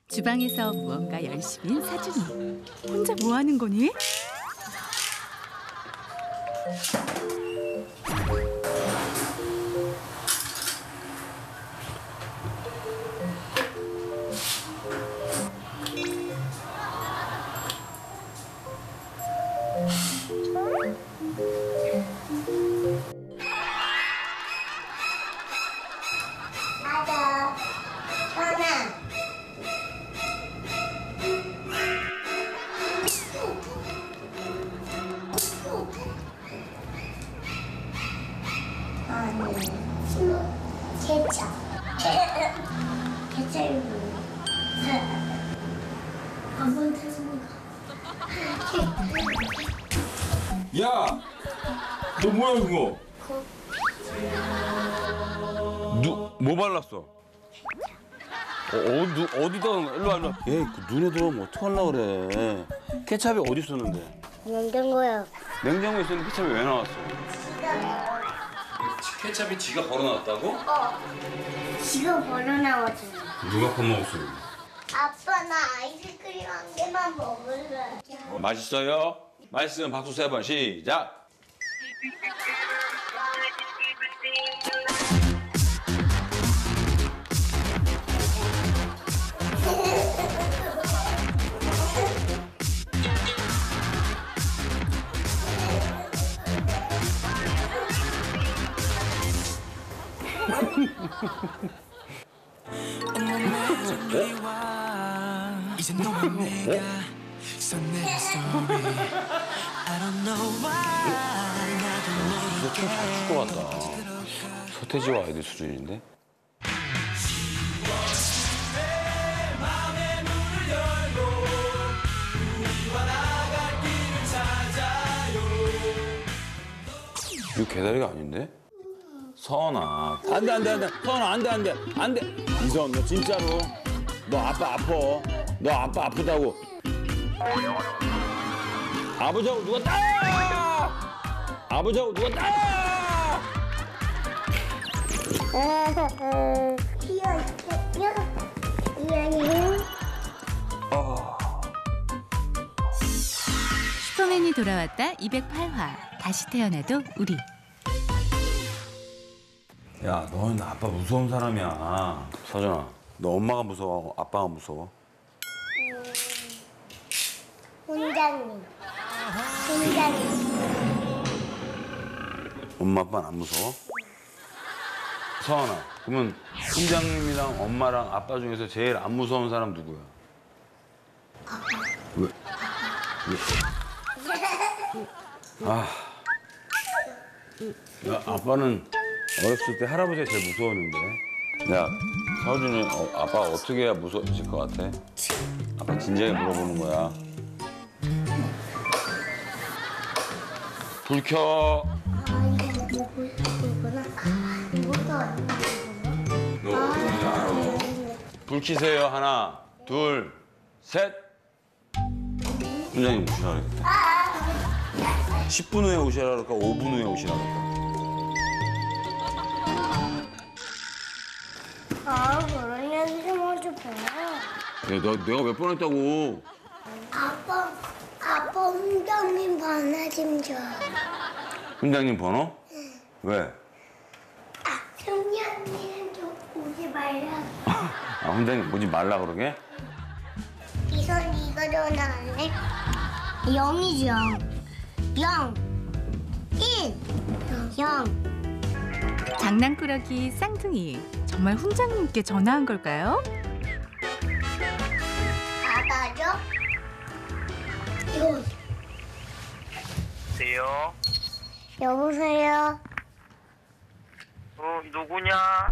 주방에서 무언가 열심히 사준이. 혼자 뭐 하는 거니? 케첩이 한번 야! 너 뭐야 그거? 뭐 발랐어? 어디다 일로 와. 얘 그 눈에 들어오면 어떡하려고 그래. 케찹이 어디 있었는데? 냉장고요. 냉장고에 있었는데 케찹이 왜 나왔어? 케찹이 지가 벌어놨다고? 지금 벌어 나왔잖아. 누가 퍼먹었어? 아빠 나 아이스크림 한 개만 먹을래. 맛있어요? 맛있으면 박수 3번 시작! 이제 너와 내가 써낸 스토리 I don't know why 나도 좀 잘 출 것 같다. 서태지와 아이들 수준인데? 이거 개다리가 아닌데? 서원아. 안 돼. 서원아, 안 돼. 이선, 너 진짜로. 너 아빠 아파. 너 아빠 아프다고. 아버지하고 누가 따! 아버지하고 누가 따! 슈퍼맨이 돌아왔다 208화. 다시 태어나도 우리. 야, 넌 아빠 무서운 사람이야. 서준아, 너 엄마가 무서워, 아빠가 무서워? 훈장님. 엄마, 아빠는 안 무서워? 서원아, 그러면 훈장님이랑 엄마랑 아빠 중에서 제일 안 무서운 사람 누구야? 왜? 아, 야, 아빠는 어렸을 때 할아버지가 제일 무서웠는데. 야, 서준이 아빠 어떻게 해야 무서워질 것 같아? 아빠 진지하게 물어보는 거야. 불 켜. 너 어딘지 알아? 불 켜세요. 하나, 둘, 셋. 훈장님 오시라 그랬다. 10분 후에 오시라 그럴까? 5분 후에 오시라 그럴까? 그런 얘기 좀 하지 마. 야, 내가 몇 번 했다고? 아빠 훈장님 번호 좀 줘. 훈장님 번호? 응. 왜? 훈장님 좀 오지 말라. 훈장님 오지 말라 그러게? 이선 이거 전화할래? 0이지 0. 1. 0. 장난꾸러기 쌍둥이. 정말 훈장님께 전화한 걸까요? 받아줘? 이거. 여보세요? 여보세요? 누구냐?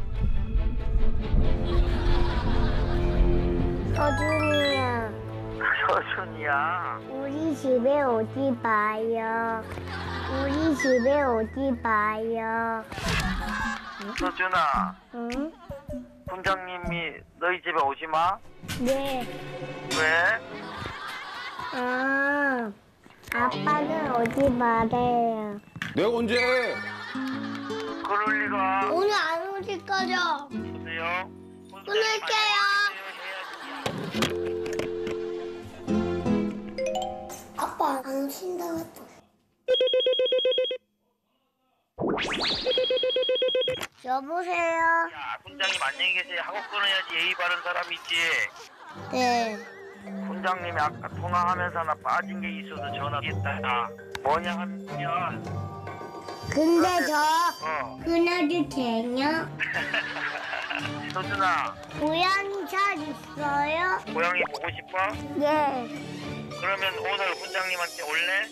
서준이야. 서준이야. 우리 집에 오지 마요. 우리 집에 오지 마요. 서준아, 응? 훈장님이 너희 집에 오지 마? 네. 왜? 아빠는 오지 말아요. 내가 언제? 그럴 리가. 오늘 안 오실 거죠? 여보세요? 끊을게요. 아빠 안 쉰다고 했다. 여보세요. 야, 훈장님 안녕히 계세요. 하고 끊어야지 예의 바른 사람이지. 네. 훈장님이 아까 통화하면서 나 빠진 게 있어서 전화했다. 뭐냐 하면 근데 저 어 끊어도 되냐? 서준아 고양이 잘 있어요? 고양이 보고 싶어? 네. 그러면 오늘 훈장님한테 올래?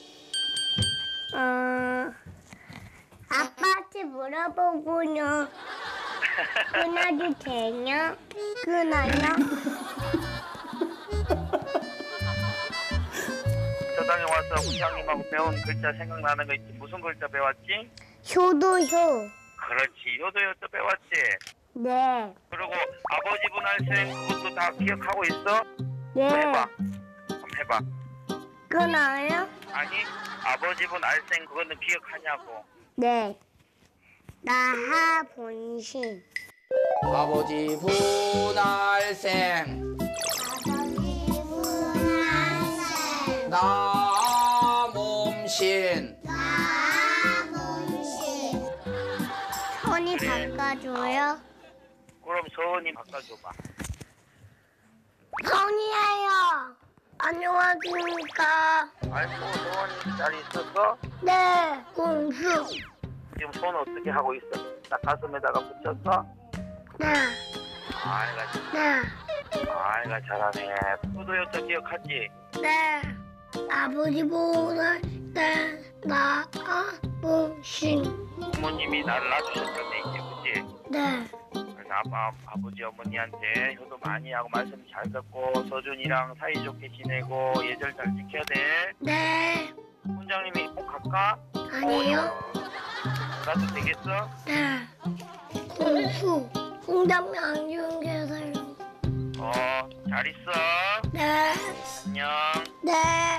아빠한테 물어보고요. 끊어도 되냐? 끊어요? 저당에 와서 훈장님하고 배운 글자 생각나는 거 있지? 무슨 글자 배웠지? 효도효. 그렇지 효도효도 배웠지? 네. 그리고 아버지 분할생 그것도 다 기억하고 있어? 네. 해봐 한번 해봐. 끊어요? 아니 아버지 분할생 그거는 기억하냐고. 네. 나하 본신. 아버지 분할생 아버지 분할생. 나 몸신 나본신. 손이 바꿔줘요? 그럼 서원이 바꿔줘봐. 손이에요. 안녕하십니까? 아이고 서원이 잘 있었어? 네. 공수. 지금 손 어떻게 하고 있어? 딱 가슴에다가 붙였어? 네. 아이가 네. 아이가 잘하네. 효도효도 기억하지? 네. 아버지 보날 때 나본신. 부모님이 나를 낳아주셨다네 이제 그치? 네. 그래서 아버지 어머니한테 효도 많이 하고 말씀 잘 듣고 서준이랑 사이좋게 지내고 예절 잘 지켜야 돼. 네. 훈장님이 꼭 갈까? 아니요. 가도 되겠어? 네. 공수. 공장님 안 좋은 게 살려. 잘 있어. 네. 안녕. 네.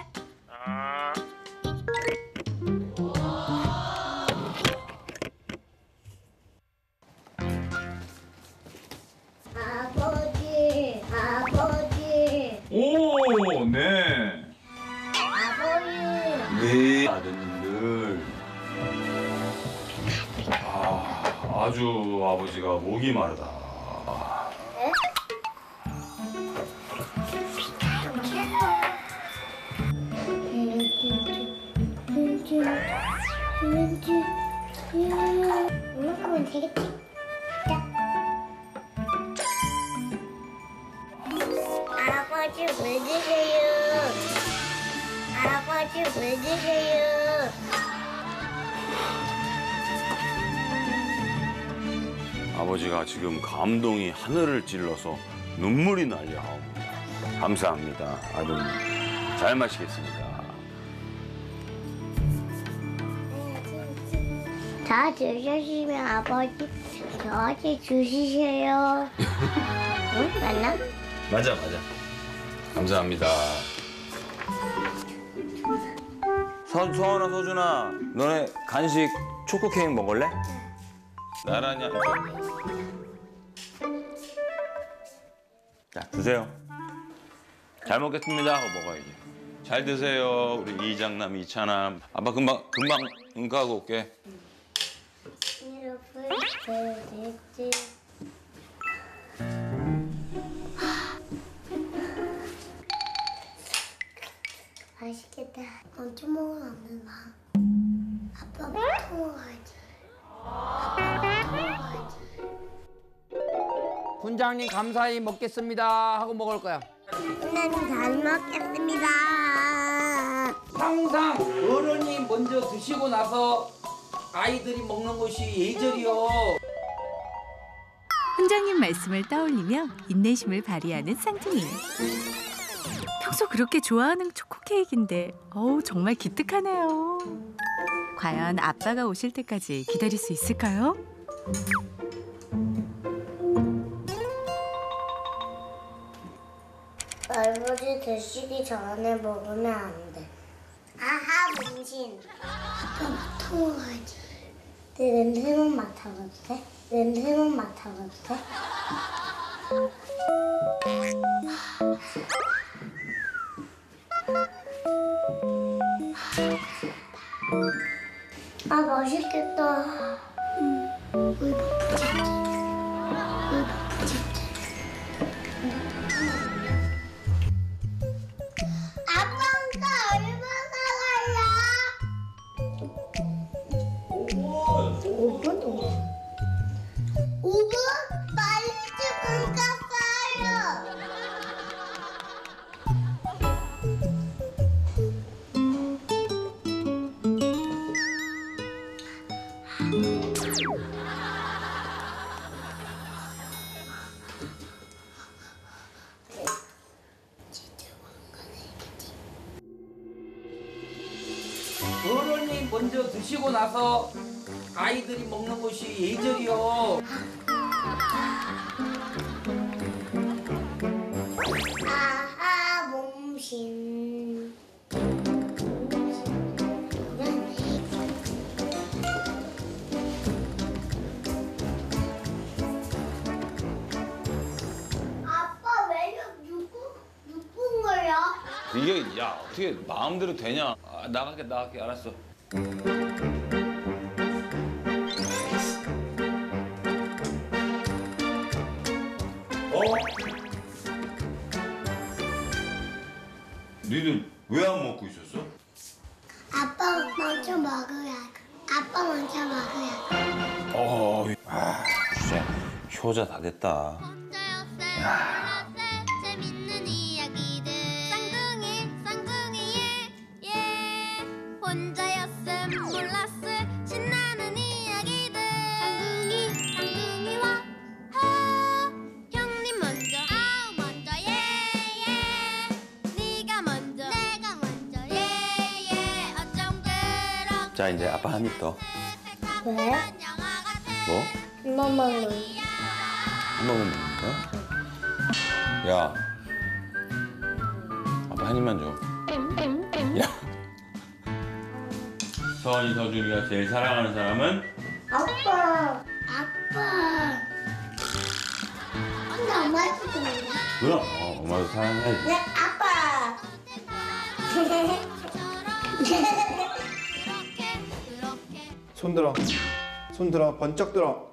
아버지. 아버지. 오, 네. 아버지. 네, 아드님들. 아주 아버지가 목이 마르다. 이만큼은 되겠지? 아버지 왜 드세요? 아버지 왜 드세요? 아버지가 지금 감동이 하늘을 찔러서 눈물이 날려 하옵니다. 감사합니다, 아드님. 잘 마시겠습니다. 다 드셨으면 아버지 저한테 주시세요. 응? 맞나? 맞아. 감사합니다. 서원아, 서준아, 너네 간식 초코 케이크 먹을래? 나란히 앉아. 자, 드세요. 잘 먹겠습니다 하고 먹어야지. 잘 드세요, 우리 이장남, 이차남. 아빠 금방 응가하고 올게. 맛있겠다. 먼저 먹으면 안 되나? 아빠부터 먹어야지. 아빠부터 먹어야지. 훈장님 감사히 먹겠습니다 하고 먹을 거야. 오늘은 잘 먹겠습니다. 항상 어른이 먼저 드시고 나서 아이들이 먹는 것이 예절이요. 훈장님 말씀을 떠올리며 인내심을 발휘하는 쌍둥이. 평소 그렇게 좋아하는 초코 케이크인데 정말 기특하네요. 과연 아빠가 오실 때까지 기다릴 수 있을까요? 아버지 드시기 전에 먹으면 안 돼. 아하 문신. 아빠부터 먹어야지. 내 냄새만 맡아봐도 돼? 냄새만 맡아봐도 돼? 맛있겠다. 우리 바쁘지. 아빠 혼자 얼마나 갈라? 5분? 5분? 빨리 좀 갔어요. 어른이 먼저 드시고 나서 아이들이 먹는 것이 예절이요. 아하 몸신. 아빠 매력 누군 거야? 이게 야 어떻게 마음대로 되냐? 아, 나갈게 알았어. 니들 왜 안 먹고 있었어? 아빠 먼저 먹어야. 아빠 먼저 먹어야. 진짜 효자 다 됐다. 재밌는 이야기들 쌍둥이의 혼자였음 몰랐을 신나는 이야기들 쌍둥이와 형님 먼저 아우 먼저 네가 먼저 내가 먼저 어쩜 그렇게 자 이제 아빠 한 입 더. 왜? 뭐? 엄마만 한 번만 먹을까? 야, 아빠 한 입만 줘. 야, 서원이 서준이가 제일 사랑하는 사람은? 아빠. 혼자 엄마한테 주는 그럼. 엄마도 사랑해야지. 네, 아빠. 손 들어. 손 들어. 번쩍 들어.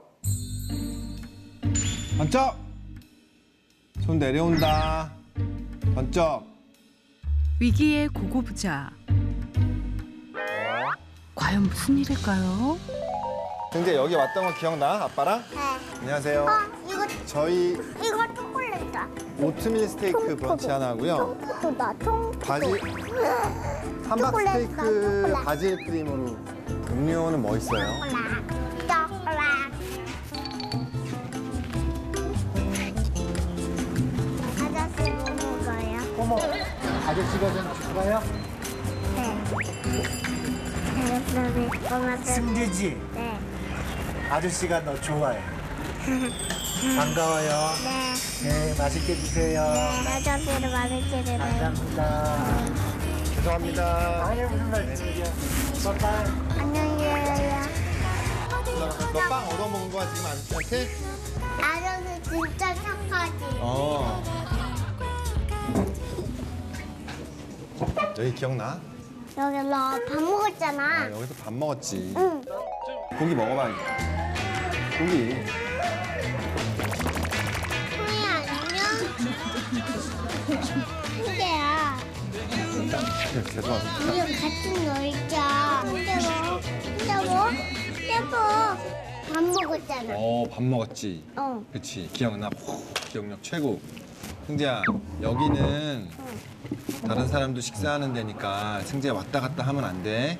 번쩍. 손 내려온다. 번쩍. 위기의 고고부자. 과연 무슨 일일까요? 근데 여기 왔던 거 기억나? 아빠랑? 네. 안녕하세요. 이거 저희 초콜릿이다. 오트밀 스테이크 브런치 하나 하고요. 통포도다. 통포도. 바지 함박 초콜릿, 스테이크 초콜릿. 바질 크림으로. 음료는 뭐 있어요? 초콜릿. 아저씨 뭐 먹어요? 어머, 아저씨가 좀 좋아요? 네. 고맙습니다. 승재지, 네. 아저씨가 너 좋아해. 반가워요. 네. 네, 맛있게 드세요. 아저씨를 맛있게 드세요. 감사합니다. 죄송합니다. 아니, 무슨 말씀이야. 빠빠이. 안녕히 계세요. 너 빵 얻어먹은 거야, 지금 아저씨한테? 아저씨 진짜 착하지. 여기 기억나? 여기 너 밥 먹었잖아. 여기서 밥 먹었지. 응. 고기 먹어봐야겠다. 고기. 소희 안녕. hinde야. 죄송합니다. 우리 같이 놀자. 근데 뭐? 밥 먹었잖아. 밥 먹었지. 그치, 기억나. 기억력 최고. 승재야, 여기는 다른 사람도 식사하는 데니까 승재야 왔다 갔다 하면 안 돼.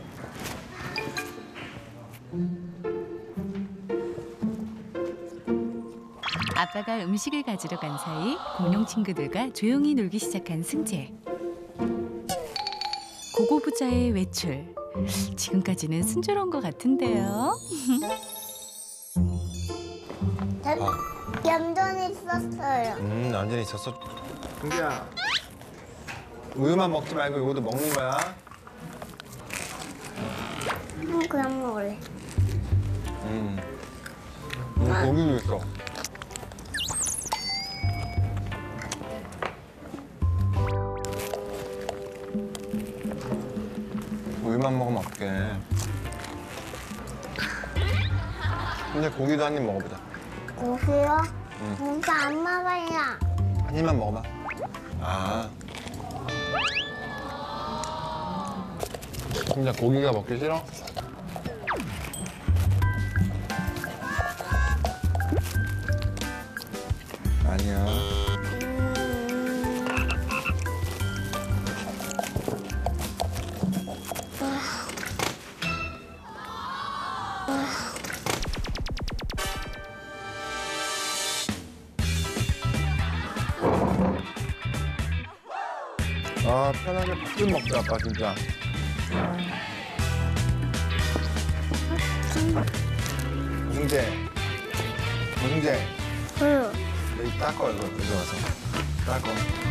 아빠가 음식을 가지러 간 사이 공룡 친구들과 조용히 놀기 시작한 승재. 고고부자의 외출. 지금까지는 순조로운 것 같은데요. 전 얌전히 있었어요. 완전히 있었어. 승재야, 우유만 먹지 말고 이것도 먹는 거야. 그냥 먹을래. 고기도 있어. 우유만 먹으면 어떡해. 근데 고기도 한 입 먹어보자. 고기요? 고기 안 먹어요. 한 입만 먹어봐. 아. 진짜 고기가 먹기 싫어? 아니야. 아, 편하게 밥 좀 먹자, 아빠 진짜. 고승재. 응. 여기 닦어, 이거 들어가서. 닦어.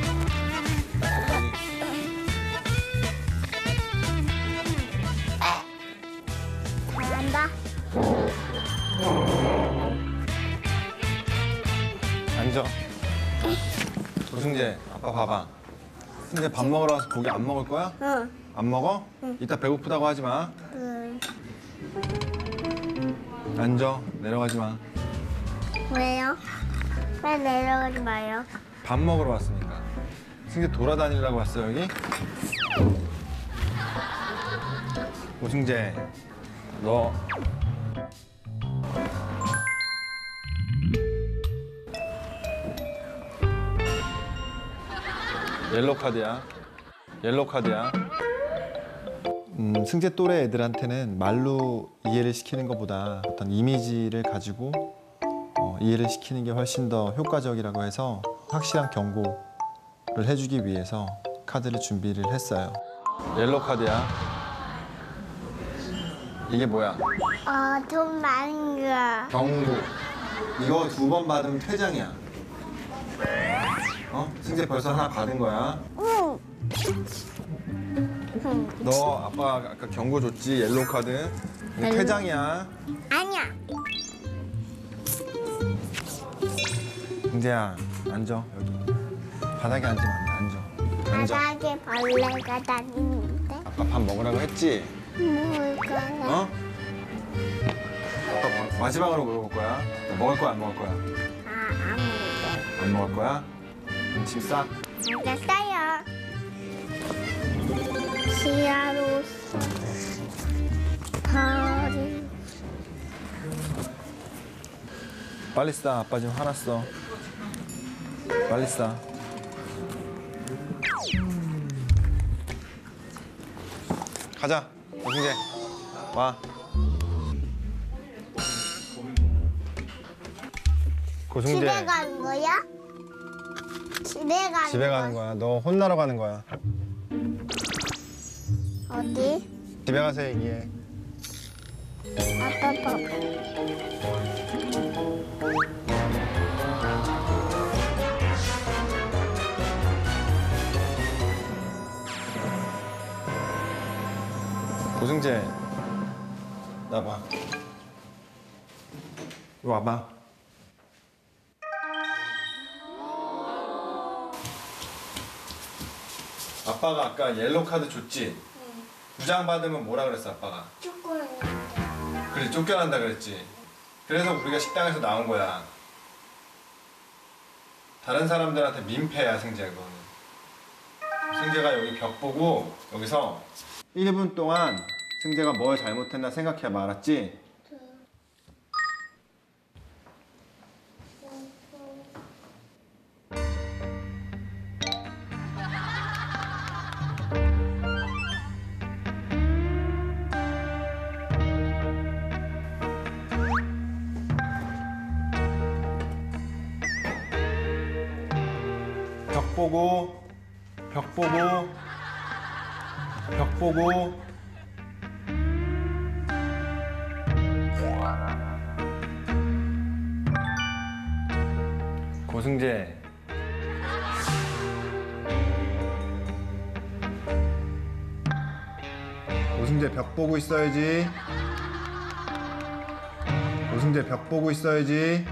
잘한다. 앉아. 고승재, 아빠 봐봐. 승재 밥 먹으러 와서 고기 안 먹을 거야? 응. 안 먹어? 이따 배고프다고 하지 마. 응. 앉아. 내려가지 마. 왜요? 왜 내려가지 마요? 밥 먹으러 왔으니까. 승재 돌아다니려고 왔어, 여기? 고승재, 너. 옐로우 카드야. 옐로우 카드야. 승재 또래 애들한테는 말로 이해를 시키는 것보다 어떤 이미지를 가지고 이해를 시키는 게 훨씬 더 효과적이라고 해서 확실한 경고를 해주기 위해서 카드를 준비를 했어요. 옐로우 카드야. 이게 뭐야? 돈 많은 거. 경고. 이거 2번 받으면 퇴장이야. 승재 벌써 하나 받은 거야. 응. 너 아빠 아까 경고 줬지? 옐로우 카드. 이거 퇴장이야. 아니야. 승재야, 앉아 여기. 바닥에 앉으면 안 돼. 앉아. 바닥에 벌레가 다니는데. 아빠 밥 먹으라고 했지? 먹을 거야. 아빠 마지막으로 물어볼 거야. 너 먹을 거야, 안 먹을 거야? 안 먹을 안 먹을 거야? 그럼 짐 싸. 거야. 알겠어요. 시야로 허리. 빨리 싸. 아빠 지금 화났어. 빨리 싸. 가자. 고승재. 와. 고승재. 집에 가는 거야? 집에 가는 거야. 너 혼나러 가는 거야. 어디? 집에 가서 얘기해. 아빠 봐. 고승재. 나봐. 이리 와봐. 아빠가 아까 옐로우 카드 줬지? 응. 2장 받으면 뭐라 그랬어, 아빠가? 그래, 쫓겨난다 그랬지? 그래서 우리가 식당에서 나온 거야. 다른 사람들한테 민폐야, 승재가. 승재가 여기 벽 보고 여기서 1분 동안 승재가 뭘 잘못했나 생각해 알았지? 벽 보고, 벽 보고, 벽 보고. 고승재. 고승재 벽 보고 있어야지. 고승재 벽 보고 있어야지.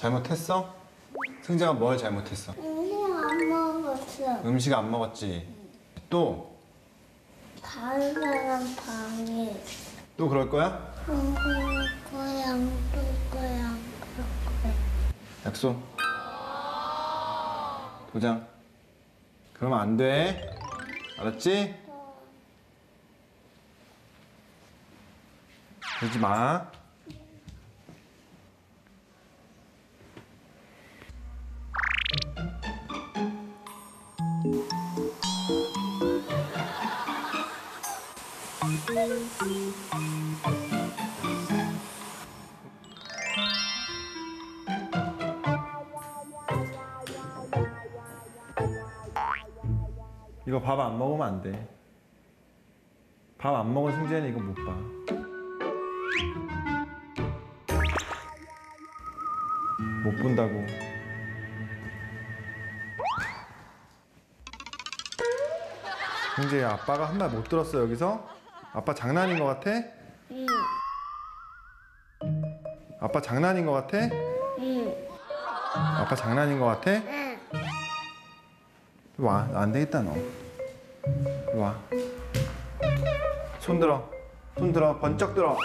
잘못했어? 승재가 뭘 잘못했어? 안 먹었어. 음식 안 먹었지? 또? 다른 사람 방에 또 그럴 거야? 안 그럴 거야, 안 그럴 거야, 안 그럴 거야. 약속. 도장. 그러면 안 돼. 알았지? 그러지 마. 이거 밥 안 먹으면 안 돼. 밥 안 먹은 승재는 이거 못 봐. 못 본다고. 승재야, 아빠가 한 말 못 들었어 여기서? 아빠 장난인 것 같아? 응, 아빠 장난인 것 같아? 응, 아빠 장난인 것 같아? 응. 와, 안 되겠다 너. 이리 와. 손 들어. 손 들어. 번쩍 들어.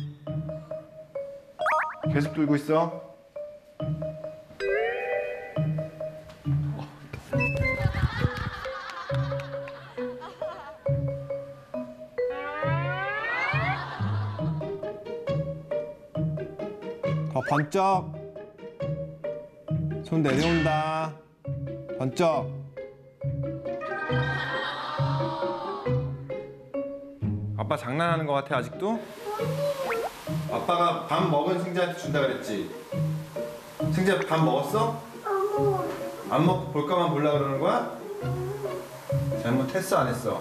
계속 들고 있어. 더 번쩍. 손 내려온다. 번쩍. 아빠 장난하는 것 같아 아직도? 아빠가 밥 먹은 승재한테 준다 그랬지? 승재 밥 먹었어? 안 먹고 볼까만 보려 그러는 거야? 잘못했어 안 했어?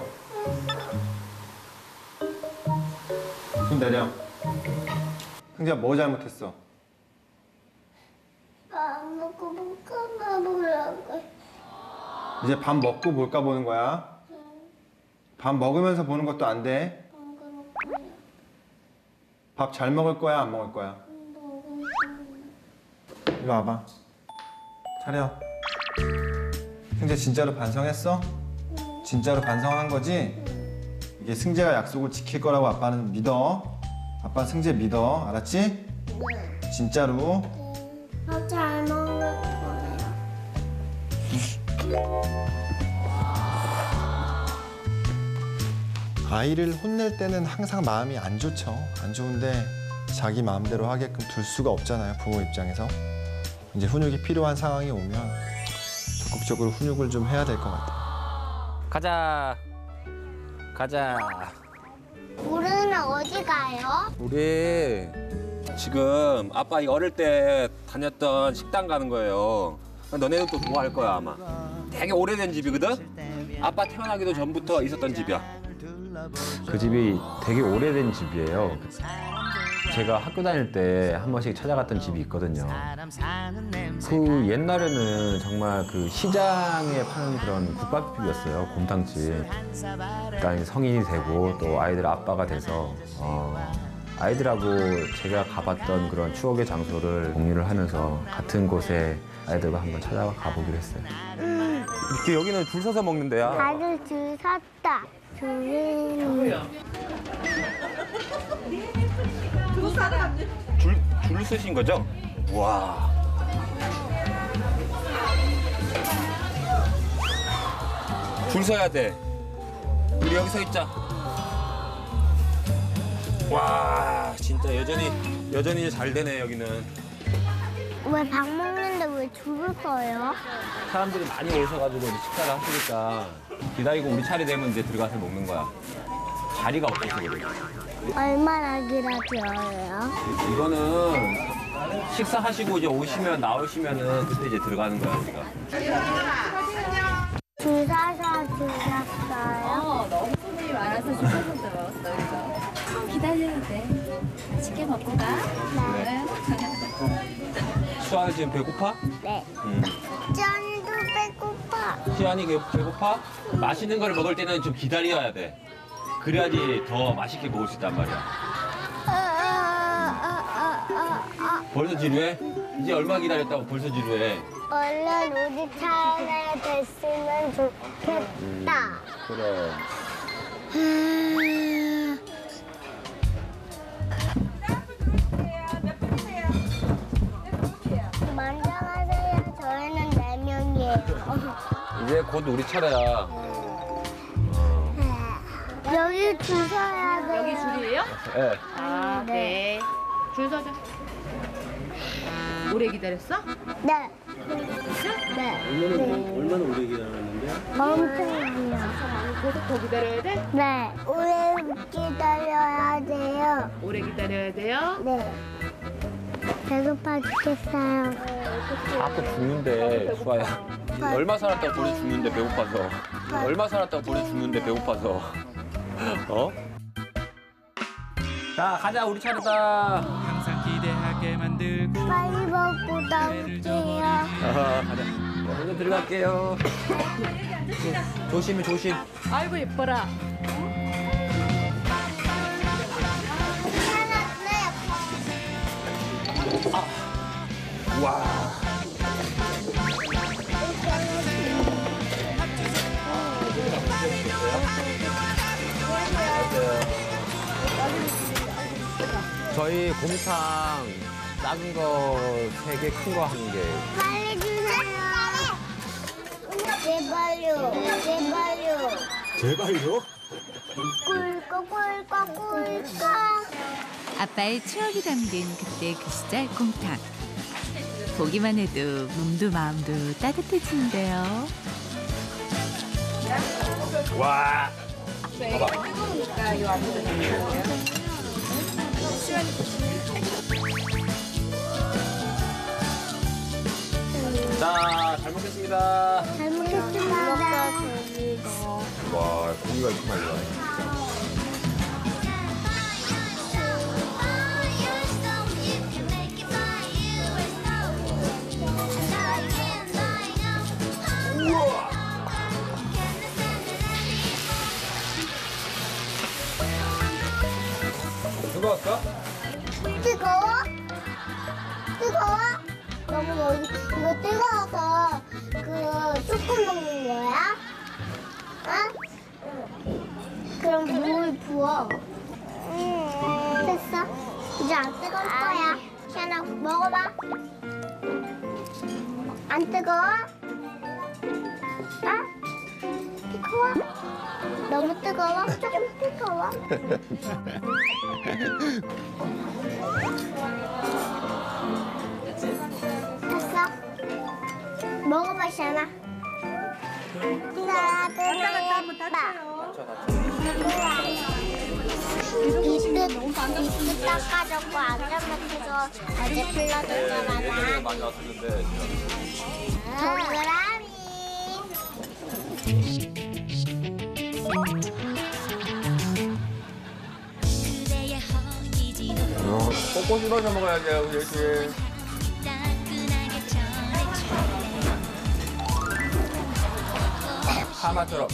손 내려. 승재야 뭐 잘못했어? 안 먹고 볼까만 보려고. 이제 밥 먹고 볼까 보는 거야. 밥 먹으면서 보는 것도 안 돼. 안 그럴 거야, 밥 잘 먹을 거야 안 먹을 거야? 안 먹을 거야. 이리 와봐. 차려. 승재 진짜로 반성했어? 진짜로 반성한 거지? 이게 승재가 약속을 지킬 거라고 아빠는 믿어. 아빠 승재 믿어. 알았지? 진짜로. 밥 잘 먹을 거야. 아이를 혼낼 때는 항상 마음이 안 좋죠. 안 좋은데 자기 마음대로 하게끔 둘 수가 없잖아요. 부모 입장에서. 이제 훈육이 필요한 상황이 오면 적극적으로 훈육을 좀 해야 될 것 같아요. 가자. 가자. 우리는 어디 가요? 우리 지금 아빠 어릴 때 다녔던 식당 가는 거예요. 너네들도 뭐 할 거야 아마. 되게 오래된 집이거든. 아빠 태어나기도 전부터 있었던 집이야. 그 집이 되게 오래된 집이에요. 제가 학교 다닐 때 한 번씩 찾아갔던 집이 있거든요. 그 옛날에는 정말 그 시장에 파는 그런 국밥집이었어요. 곰탕집. 일단 성인이 되고 또 아이들 아빠가 돼서 아이들하고 제가 가봤던 그런 추억의 장소를 공유를 하면서 같은 곳에 아이들과 한번 찾아가 보기로 했어요. 이렇게 여기는 줄 서서 먹는 데야. 다들 줄 섰다. 줄을 줄 쓰신 거죠? 와. 줄 서야 돼. 우리 여기 서 있자. 와, 진짜 여전히 잘 되네 여기는. 왜 밥 먹는데 왜 줄을 서요? 사람들이 많이 오셔가지고 이제 식사를 하시니까 기다리고 우리 차례 되면 이제 들어가서 먹는 거야. 자리가 없어서 그래. 얼마나 기다려요? 이거는 식사하시고 이제 나오시면은 그때 이제 들어가는 거야 우리가. 줄 서서 드셨어요? 너무 손님이 많아서 줄 서서 들어왔어. 그래서 좀 기다려야 돼. 맛있게 먹고 가. 네. 수아는 지금 배고파? 네. 짠도 배고파. 시안이 배고파? 맛있는 걸 먹을 때는 좀 기다려야 돼. 그래야지 더 맛있게 먹을 수 있단 말이야. 벌써 지루해? 이제 얼마 기다렸다고 벌써 지루해. 얼른 우리 차례 됐으면 좋겠다. 그래. 먼저 가세요. 저희는 4명이에요. 이제 곧 우리 차례야. 여기 줄 서야 돼요. 여기 줄이에요? 예. 아, 네. 줄 서자. 오래 기다렸어? 네. 네. 얼마나 오래 기다렸는데? 엄청 많이요. 계속 더 기다려야 돼? 네. 오래 기다려야 돼요. 오래 기다려야 돼요? 네. 배고파 죽겠어요. 자꾸 죽는데, 수아야. 얼마 살았다고 벌써 죽는데 배고파서. 얼마 살았다고 벌써 죽는데 배고파서. 어? 자, 가자. 우리 차례다. 항상 기대하게 만들고 빨리 먹고 나올게요. 가자. 먼저 들어갈게요. 조심해, 조심. 아이고, 예뻐라. 와. 저희 곰탕 작은 거 3개, 큰 거 1개. 빨리 주세요. 제발요. 제발요. 제발요? 꿀꺽꿀꺽꿀꺽. 아빠의 추억이 담긴 그때 그 시절 곰탕. 보기만 해도 몸도 마음도 따뜻해지는데요. 와. 뜨거우니까 이 안에서 잠깐만요. 자, 잘 먹겠습니다. 잘 먹겠습니다. 와, 고기가 정말 좋아요. 뜨거웠어? 뜨거워? 뜨거워? 너무 여기 이거 뜨거워서 그 조금 먹는 거야? 어? 그럼 물 부어. 됐어? 이제 안 뜨거울 거야. 시연아 먹어봐. 안 뜨거워? 뜨거워? 너무 뜨거워? 조금 뜨거워? 됐어? 먹어봐, 시연아. 비트 닦아줬고 안전막혀서 어제 불러줬잖아. 많이 왔었는데. 동그라미. 꼭꼭 씹어서 먹어야 돼요, 우리 씨. 하마처럼.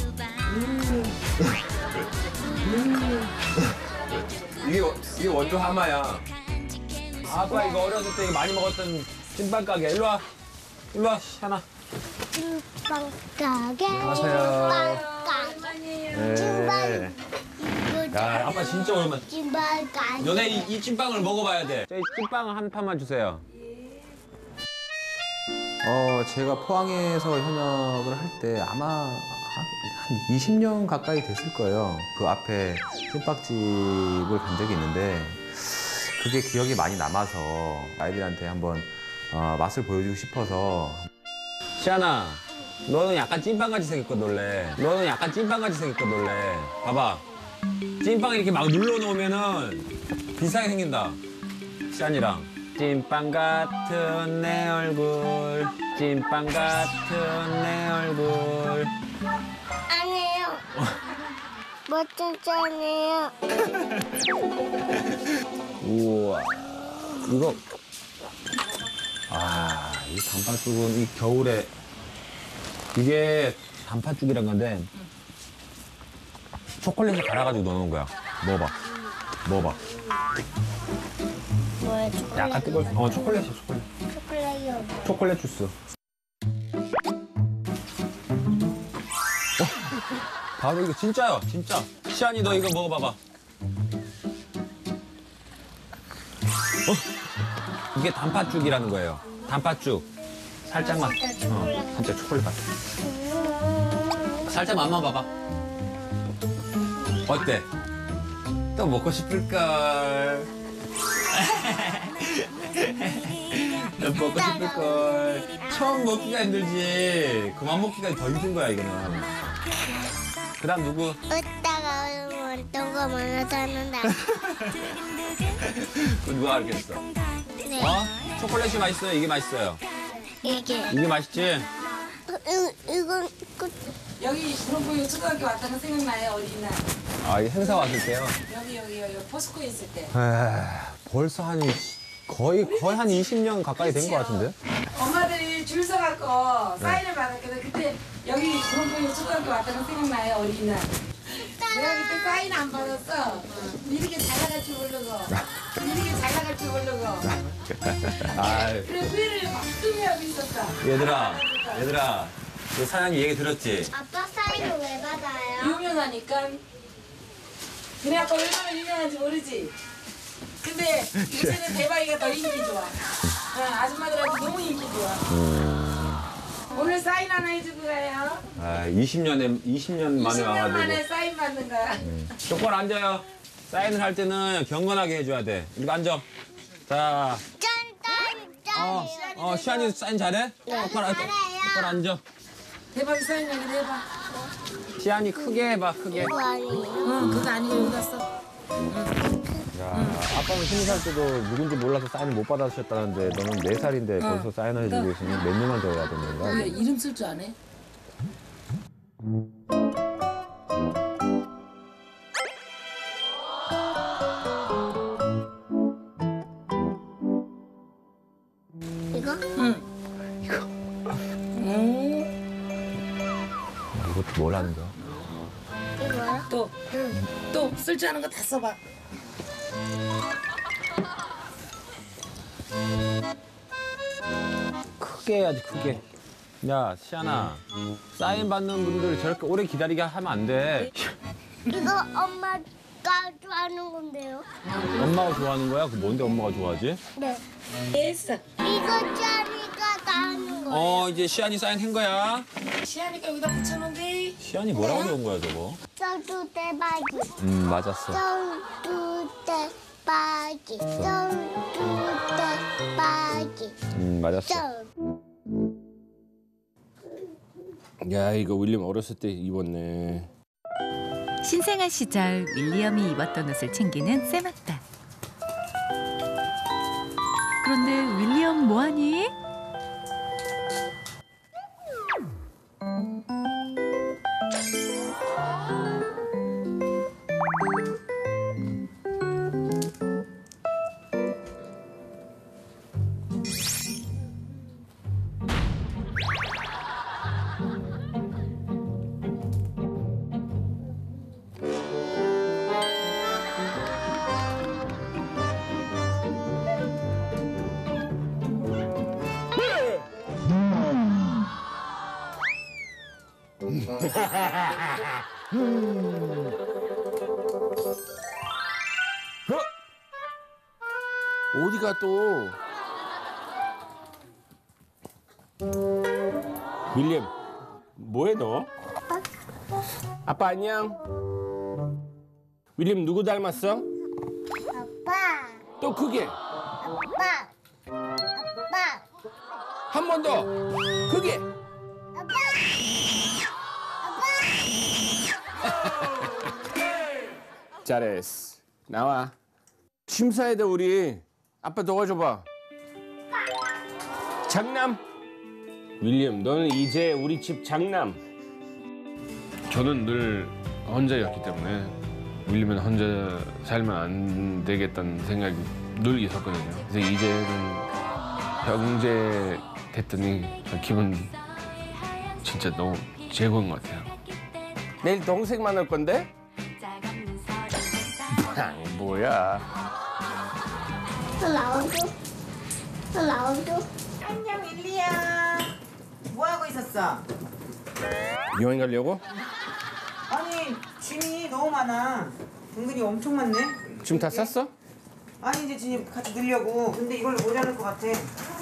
이게 원조 하마야. 아빠 이거 어렸을 때 이거 많이 먹었던 찐빵 가게. 일로 와. 일로 와, 하나. 찐빵 가게. 안녕하세요. 찐빵 가게. 네. 찐빵. 야, 아빠 진짜 오랜만. 찐빵 가게. 너네 이 찐빵을 먹어봐야 돼. 저희 찐빵 한 판만 주세요. 제가 포항에서 현역을 할 때 아마 한 20년 가까이 됐을 거예요. 그 앞에 찐빵집을 간 적이 있는데 그게 기억이 많이 남아서 아이들한테 한번 맛을 보여주고 싶어서. 시아나, 너는 약간 찐빵같이 생겼거든, 원래. 너는 약간 찐빵같이 생겼거든, 원래. 봐봐. 찐빵 이렇게 막 눌러놓으면은 비슷하게 생긴다. 시안이랑. 찐빵 같은 내 얼굴, 찐빵 같은 내 얼굴. 아니에요. 멋진 짠이에요. 우와, 이거. 이 단팥죽은 이 겨울에 이게 단팥죽이란 건데 초콜릿을 갈아가지고 넣어놓은 거야. 먹어봐. 먹어봐. 뭐야, 초콜릿? 약간 뜨거울 초콜릿이야, 초콜릿. 초콜릿 아니요. 초콜릿 주스. 바로 이거 진짜요, 진짜. 시안이 너 이거 먹어봐봐. 이게 단팥죽이라는 거예요. 단팥죽. 살짝만. 진짜 초콜릿 같아. 살짝 맛만 봐봐. 어때? 또 먹고 싶을걸. 너 먹고 싶을걸. 처음 먹기가 힘들지. 그만 먹기가 더 힘든 거야, 이거는. 그 다음 누구? 웃다가 누가 많아졌는데. 그 누가 알겠어? 네. 어? 초콜릿이 맛있어요? 이게 맛있어요? 이게 맛있지? 이건 여기 구름보유 초등학교 왔다는 생각나요? 어린이날. 아, 이 행사 왔을 때요? 여기 포스코에 있을 때. 벌써 거의 한 20년 가까이 된 것 같은데? 엄마들이 줄 서갖고 사인을 받았거든. 그때 여기 구름보유 초등학교 왔다는 생각나요? 어린이날. 내가 그때 사인 안 받았어. 이렇게 잘 나갈 줄 모르고. 이렇게 잘 나갈 줄 모르고. 아이. 그래 후회를 막 하고 있었다. 얘들아, 그 사장님 얘기 들었지? 아빠 사인을 왜 받아요? 유명하니까. 그래 아빠 얼마나 유명한지 모르지? 근데 요새는 대박이가 더 인기 좋아. 아줌마들한테 너무 인기 좋아. 오늘 사인 하나 해주고 가요. 20년 만에 20년 와가지고. 만에 사인 받는 거야. 똑바로 앉아요. 사인을 할 때는 경건하게 해줘야 돼. 이렇게 앉아. 자. 짠. 시안이 사인 잘해? 똑바로 앉아. 대박이 사인 얘기 해봐. 시안이 크게 해봐, 크게. 그거 아니에요? 응, 그거 아니고 여기 갔어. 야, 아빠는 20살 때도 누군지 몰라서 사인을 못 받으셨다는데 너는 4살인데 벌써 사인을 해주고 있으니 몇 년만 더 해야 되는 거야? 야, 이름 쓸 줄 아네? 이거? 이것도 뭘 하는 거야? 이거요? 또 쓸 줄 아는 거 다 써봐. 크게 해야지, 크게. 야, 시안아. 사인 받는 분들 저렇게 오래 기다리게 하면 안 돼. 이거 엄마가 좋아하는 건데요. 엄마가 좋아하는 거야? 그 뭔데 엄마가 좋아하지? 네. 됐어. 이거 짠이가 다 하는 거예요. 이제 시안이 사인 한 거야. 시안이가 여기다 붙여놓은데. 시안이 뭐라고 적은 거야, 저거? 쩌두 대박이. 맞았어. 쩌두 대박이. 쩌두 대박이. 맞았어. 야, 이거 윌리엄 어렸을 때 입었네. 신생아 시절 윌리엄이 입었던 옷을 챙기는 쌤아빠. 그런데 윌리엄 뭐하니? 어디가 또? 윌리엄, 뭐해 너? 아빠 안녕. 윌리엄 누구 닮았어? 아빠. 또 크게. 아빠. 아빠. 한 번 더. 크게. 아빠. 잘했어. 나와. 심사해야 돼 우리. 아빠 도와줘봐. 장남. 윌리엄, 너는 이제 우리 집 장남. 저는 늘 혼자였기 때문에 윌리엄은 혼자 살면 안 되겠다는 생각이 늘 있었거든요. 그래서 이제는 형제 됐더니 기분 진짜 너무 최고인 것 같아요. 내일 동생 만날 건데? 뭐야? 나와줘. 나와줘. 안녕. 있었어? 여행 가려고? 아니 짐이 너무 많아. 은근히 엄청 많네. 지금 다 쌌어? 아니 이제 짐 같이 넣으려고. 근데 이걸로 모자랄 것 같아.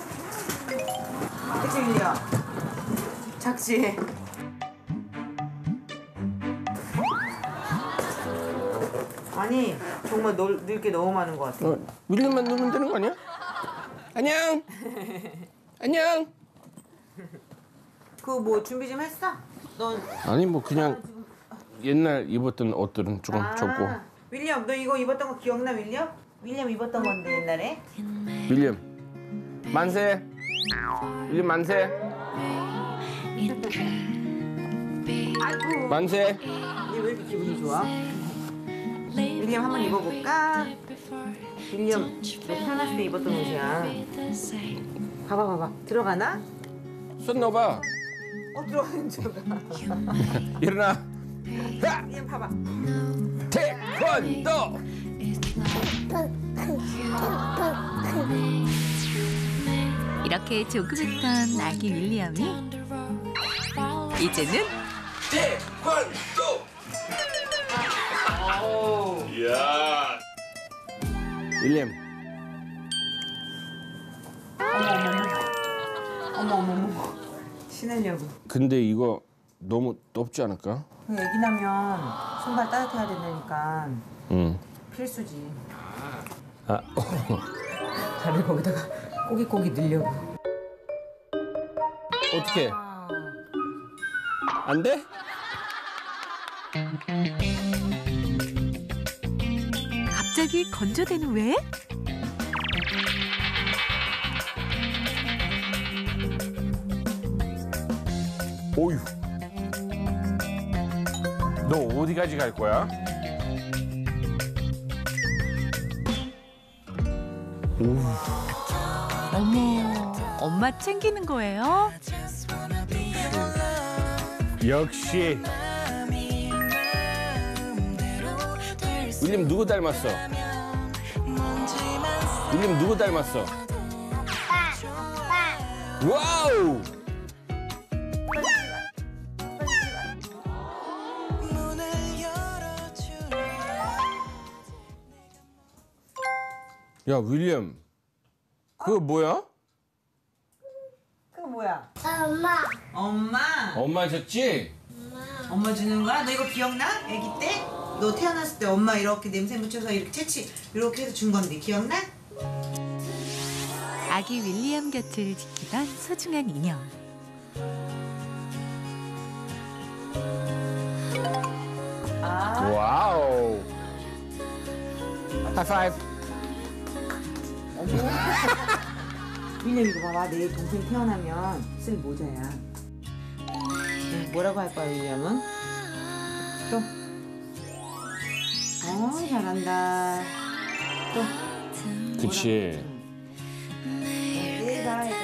그치 윌리야? 작지? 아니 정말 넣을 게 너무 많은 것 같아. 윌리엄만 누르면 되는 거 아니야? 안녕. 안녕. 그 뭐 준비 좀 했어? 넌 아니 뭐 그냥 옛날 입었던 옷들은 조금 접고. 윌리엄 너 이거 입었던 거 기억나 윌리엄? 윌리엄 입었던 건데 옛날에? 윌리엄 만세. 윌리엄 만세. 아이고 만세. 얘 왜 이렇게 기분이 좋아? 윌리엄 한번 입어볼까? 윌리엄 너 태어났을 때 입었던 옷이야. 봐봐 들어가나? 손 넣어봐. 들어가는 줄 일어나. 윌리엄 봐봐. 태권도. 이렇게 조급했던 아기 윌리엄이 이제는 태권도. 이야. 윌리엄. 어머 신으려고. 근데 이거 너무 덥지 않을까? 애기 나면 손발 따뜻해야 된다니까 응. 필수지. 아. 다리 거기다가 꼬깃꼬깃 넣으려고. 어떻게? 안 돼? 갑자기 건조대는 왜? 오유. 너 어디까지 갈 거야? 어머, 엄마 챙기는 거예요? 역시. 윌리엄 누구 닮았어? 윌리엄 누구 닮았어? 와우! 야, 윌리엄. 그거 뭐야? 그거 뭐야? 엄마. 엄마 줬지? 엄마 주는 거야? 너 이거 기억나? 아기 때? 너 태어났을 때 엄마 이렇게 냄새 묻혀서 이렇게 채취 이렇게 해서 준 건데 기억나? 아기 윌리엄 곁을 지키던 소중한 인형. 와우. 하이파이브. 윌리엄 이거 봐봐. 내 동생 태어나면 쓸 모자야. 뭐라고 할 거야 윌리엄은? 또. 잘한다. 또. 그치. 얘가 이거.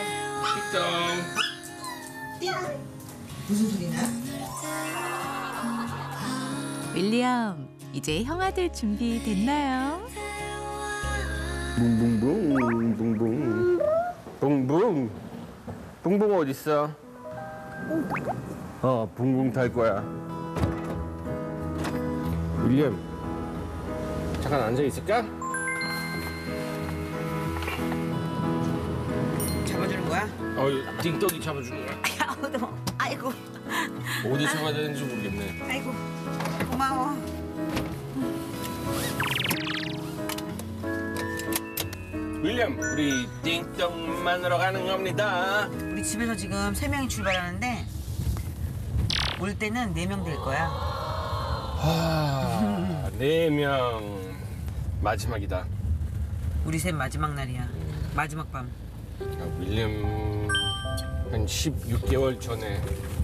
띵. 무슨 소리나? 윌리엄, 이제 형아들 준비 됐나요? 붕붕붕 붕붕 붕붕 붕붕 어딨어? 붕붕 탈 거야. 윌리엄 잠깐 앉아 있을까? 잡아주는 거야? 띵떡이 잡아주는 거야. 아이고. 어디 잡아야 되는지 모르겠네. 아이고. 고마워. 윌리엄 우리 띵떡 만나러 가는 겁니다. 우리 집에서 지금 3명이 출발하는데 올 때는 4명 될 거야. 4명 마지막이다. 우리 셋 마지막 날이야. 마지막 밤. 윌리엄 한 16개월 전에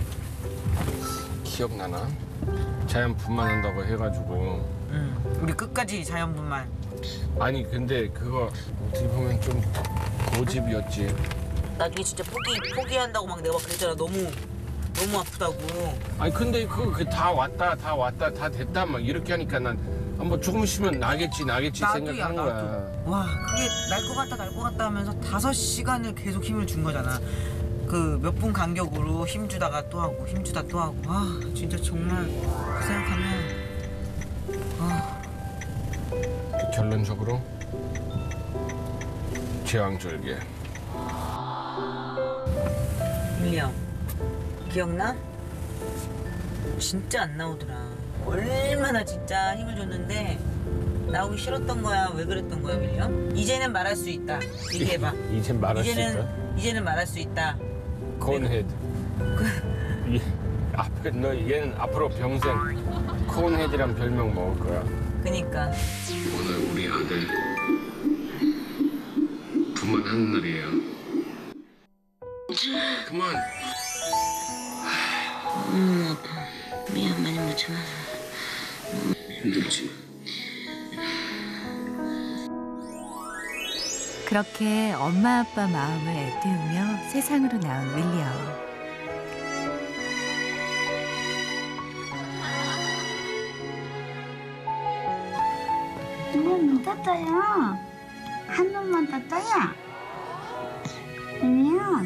기억나나? 자연분만 한다고 해가지고. 우리 끝까지 자연분만. 아니 근데 그거 어떻게 보면 좀 고집이었지. 나중에 진짜 포기한다고 막 내가 막 그랬잖아. 너무 아프다고. 아니 근데 그거 다 왔다 다 됐다 막 이렇게 하니까 난 한번 조금 쉬면 나겠지 생각하는 거야. 와 그게 날 것 같다 하면서 5시간을 계속 힘을 준 거잖아. 그 몇 분 간격으로 힘주다가 또 하고 힘주다 또 하고 아 진짜 정말 그 생각하면 결론적으로 제왕절개. 윌리엄 기억나? 진짜 안 나오더라. 얼마나 진짜 힘을 줬는데 나오기 싫었던 거야? 왜 그랬던 거야, 윌리엄? 이제는 말할 수 있다. 얘기해봐. 이젠 말할 수 있다. 이제는 말할 수 있다. 콘헤드. 너 얘는 앞으로 평생 콘헤드란 별명 먹을 거야. 그니까. 오늘 우리 아들 그만하는 날이에요. 그만. 아파. 미안 많이 묻지 마. 힘들지. 그렇게 엄마 아빠 마음을 애태우며 세상으로 나온 윌리엄. 이건 누가 떠요? 한 놈만 더 떠야. 아니요.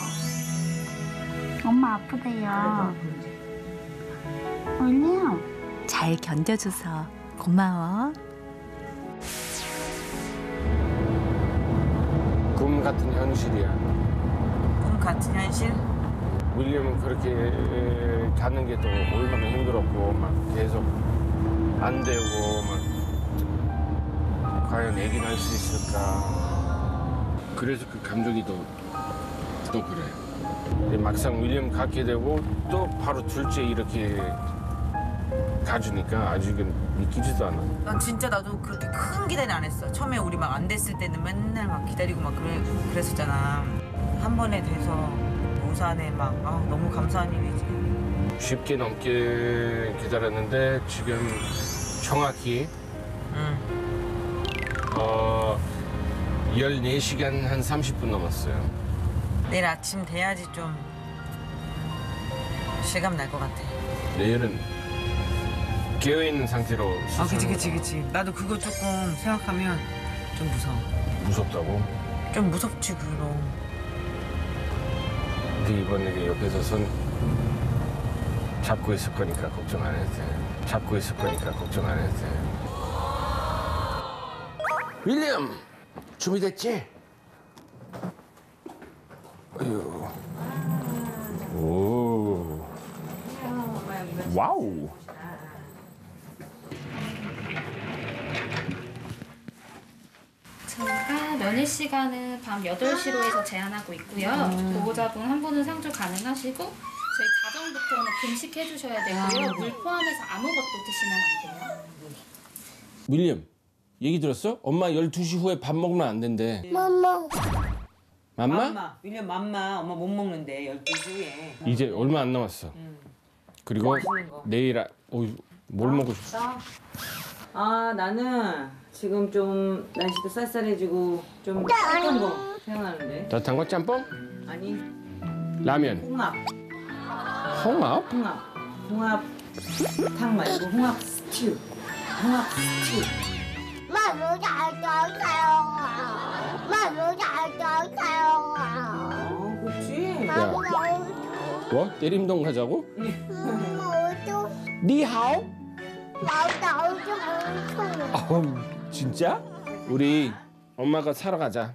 엄마 아프대요. 아니요. 잘 견뎌줘서 고마워. 꿈 같은 현실이야. 꿈 같은 현실? 윌리엄은 그렇게 가는 게 또 얼마나 힘들었고 막 계속 안 되고 막 과연 애기 낳을 수 있을까. 그래서 그 감정이 또 그래. 근데 막상 윌리엄 갖게 되고 또 바로 둘째 이렇게 가주니까 아직은 믿기지도 않아. 난 진짜 나도 그렇게 큰 기대는 안 했어. 처음에 우리 막 안 됐을 때는 맨날 막 기다리고 막 그랬었잖아. 한 번에 돼서 우산에 막 너무 감사한 일이지. 쉽게 넘게 기다렸는데 지금 정확히 14시간 한 30분 넘었어요. 내일 아침 돼야지 좀 실감 날 것 같아. 내일은 깨어있는 상태로 그치. 나도 그거 조금 생각하면 좀 무서워. 무섭다고? 좀 무섭지 그럼. 근데 이번에 옆에서 손 잡고 있을 거니까 걱정 안 해도 돼. 잡고 있을 거니까 걱정 안 해도 돼. 윌리엄! 준비됐지? 어휴. 오. 와우. 저희가 면회 시간은 밤 8시로 해서 제한하고 있고요. 보호자분 한 분은 상주 가능하시고 저희 자정부터는 금식해 주셔야 되고요. 물 포함해서 아무것도 드시면 안 돼요. 윌리엄, 얘기 들었어? 엄마 12시 후에 밥 먹으면 안 된대. 맘마. 맘마? 윌리엄 맘마. 엄마 못 먹는데 12시 후에. 이제 얼마 안 남았어. 그리고 맛있는 거. 내일 뭘 먹고 싶어? 나는 지금 좀 날씨도 쌀쌀해지고 좀 따뜻한 거 생각나는데. 따뜻한 거 짬뽕? 아니 라면? 홍합. 홍합? 홍합탕 말고 홍합 스튜. 마루 잘 떠요. 마루 잘 떠요. 그렇지. 야, 뭐? 때림동 가자고? 니하오? 아우, 진짜? 우리 엄마가 사러 가자.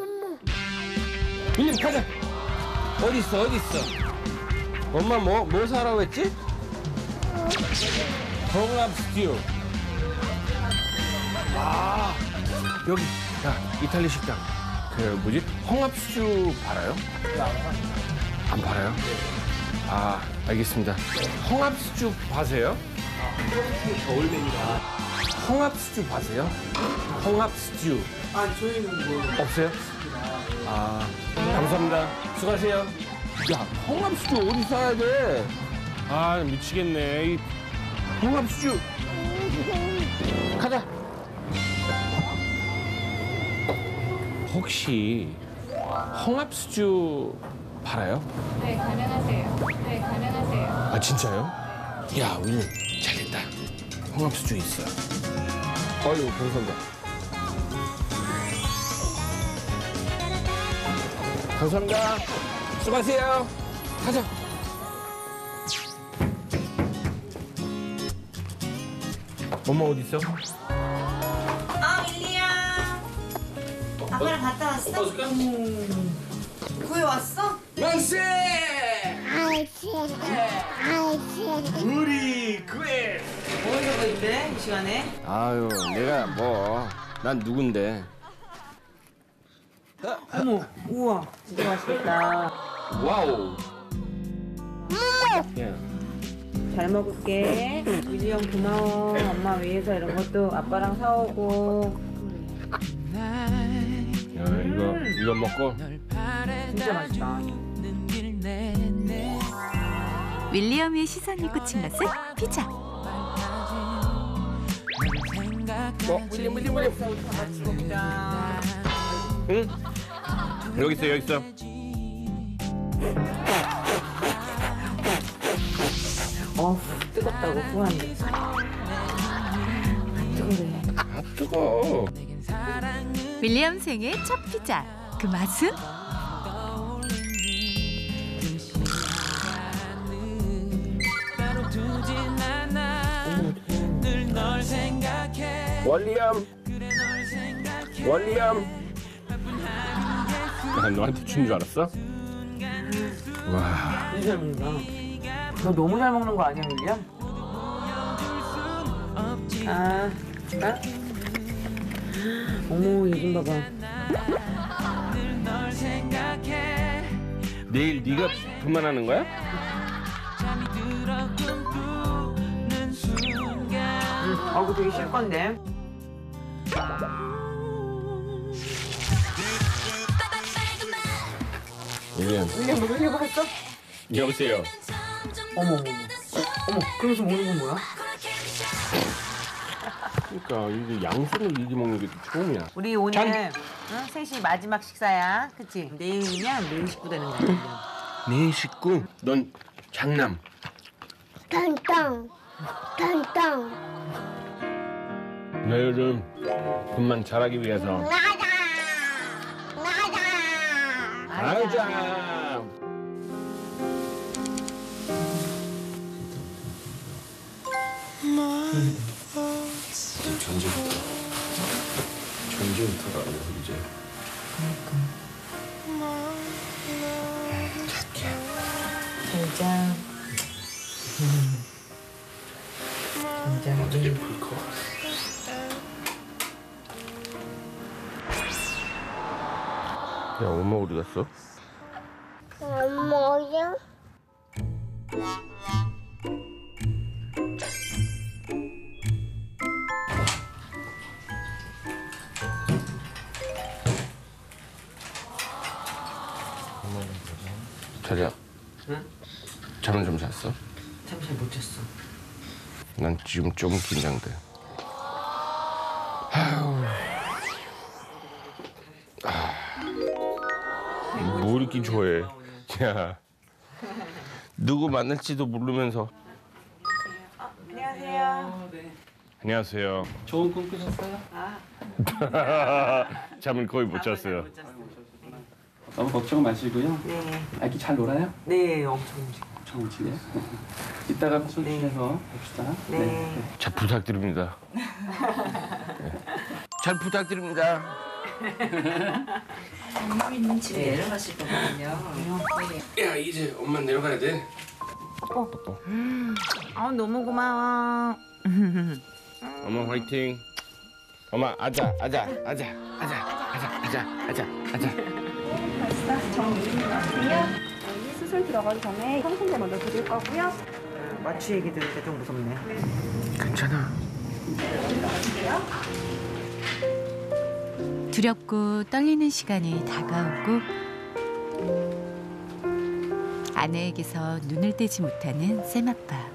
윌리엄 가자. 어디 있어? 엄마 뭐 사라고 했지? 홍합 스튜. 여기 이탈리 식당. 그 뭐지? 홍합 스튜 팔아요? 안 팔아요? 알겠습니다. 홍합 스튜 파세요? 겨울 메뉴라. 홍합 스튜 파세요? 홍합 스튜. 저희는 뭐 없어요? 감사합니다. 수고하세요. 야, 홍합 스튜 어디 사야 돼? 미치겠네. 이 홍합 스튜. 가자. 혹시 홍합 스튜 팔아요? 네, 가능하세요. 진짜요? 야, 윌리엄 잘됐다. 홍합 스튜 있어. 어휴, 감사합니다. 감사합니다. 수고하세요. 가자. 엄마 어디 있어? 아 밀리야. 아빠랑 갔다 왔어? 구해 왔어? 명수! 아이씨. 우리 그애. 뭐 이러고 있대 이 시간에? 아유, 내가 뭐, 난 누군데. 어머, 우와, 진짜 맛있겠다. 와우. 잘 먹을게. 밀리 형 고마워. 엄마 위해서 이런 것도 아빠랑 사오고. 야, 이거 먹고. 진짜 맛있다. 윌리엄의 시선이 꽂힌 것은 피자. 윌리엄. 응? 여기 있어, 여기 있어. 뜨겁다고 후한데. 뜨거워. 아, 뜨거워. 윌리엄 생의 첫 피자. 그 맛은? 월리엄. 난 너한테 준 줄 알았어? 와. 진짜 잘 먹는다. 너 너무 잘 먹는 거 아니야, 밀리야? 아, 줄까? 어머, 얘 좀 봐봐. 내일 네가 그만하는 거야? 그거 되게 쉴 건데. 윌리엄. 밀리야, 너 밀리고 했어? 여보세요. 어머, 그러면서 먹는 건 뭐야? 그러니까 이게 양손으로 이렇게 먹는 게 처음이야. 우리 오늘 응? 셋이 마지막 식사야, 그치? 내일이면 내일 식구 되는 거야. 내 식구. 넌 장남. 탕탕. 나 요즘 군만 잘하기 위해서. 가자. 전제부터가 아니고 이제. 진짜. 어떻게 풀 거? 야, 엄마 어디 갔어? 뭐야? 자리야. 응? 잠은 좀 잤어? 잠 잘 못 잤어. 난 지금 좀 긴장돼. 아유. 뭐 이렇게 좋아해? 야, 누구 만날지도 모르면서. 안녕하세요. 안녕하세요. 좋은 꿈 꾸셨어요? 잠은 거의 못 잤어요. 너무 걱정 마시고요. 네. 아기 잘 놀아요? 네, 엄청 움직여. 엄청 움직여요? 이따가 술 취해서 봅시다. 네. 잘 부탁드립니다. 네. 잘 부탁드립니다. 엄마 있는 집에 내려가실 거거든요. 야, 이제 엄마 내려가야 돼. 너무 고마워. 엄마 화이팅. 엄마 아자. 여기 수술 들어가기 전에 성신제 먼저 드릴 거고요. 마취 얘기 들으니까 좀 무섭네. 괜찮아. 두렵고 떨리는 시간이 다가오고 아내에게서 눈을 떼지 못하는 쌤아빠.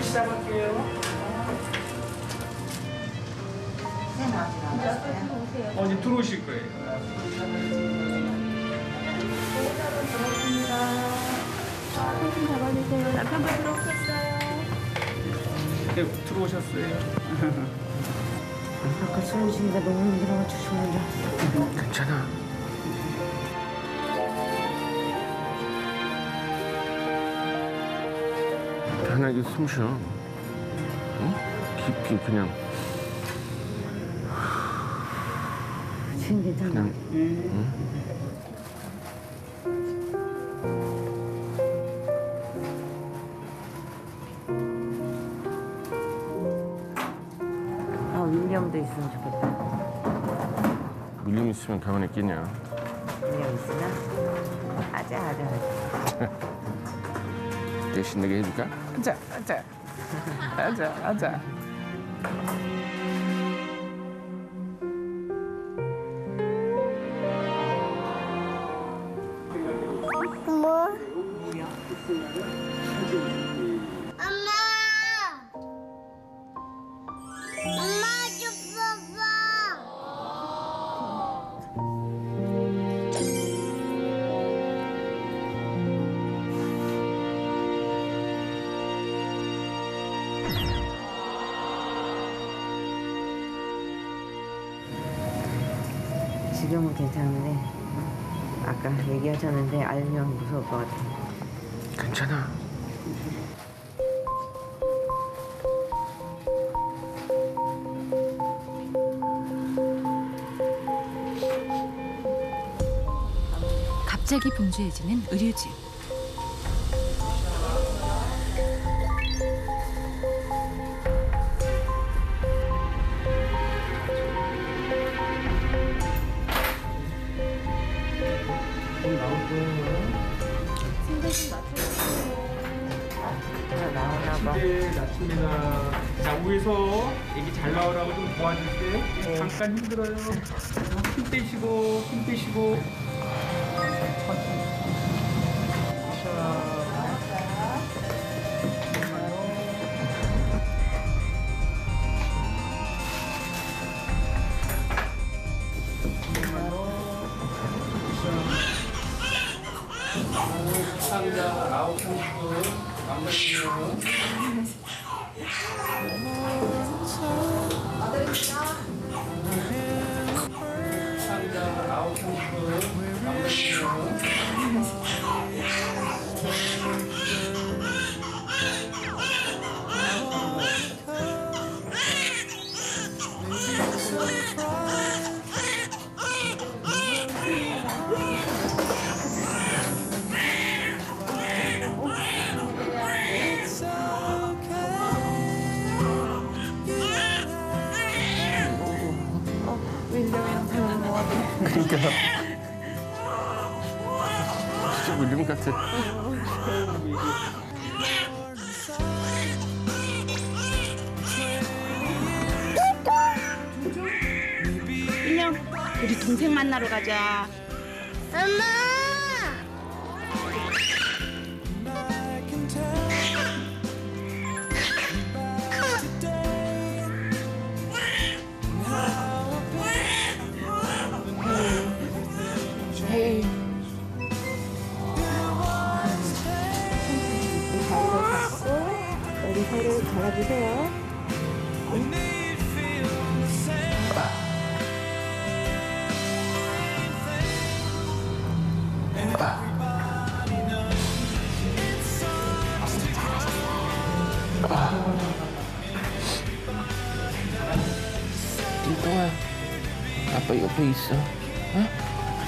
시작할게요. 쌤 아직 안 왔어요? 이제 들어오실 거예요. 손 잡아주세요. 남편분 들어오셨어요. 네, 들어오셨어요. 아까 술 드시니까 너무 힘들어가지고 죽는 줄. 괜찮아. 편하게 숨 쉬어. 응? 깊이 그냥. 지금 괜찮아. 응? 아, 윌리엄도 있으면 좋겠다. 밀림 있으면 가만히 있겠냐. 윌리엄 있으면 아자. 대신 내게 해줄까? 아자. 뭐? 엄마 좀 봐봐. 지금은 괜찮은데 아까 얘기하셨는데 알면 무서울 것 같아. 괜찮아. 갑자기 분주해지는 의료진. 침대 낮춥니다. 자, 위에서 애기 잘 나오라고 좀 도와줄게. 잠깐 힘들어요. 힘 빼시고. 천천히. 상자 9, 30분 남자친구 상자 9, 30분 남자친구 그러니까 진짜 밀림 같아. 인형, 우리 동생 만나러 가자. 엄마. 우리 서로 잘라주세요. 띵동아, 아빠 옆에 있어. 어?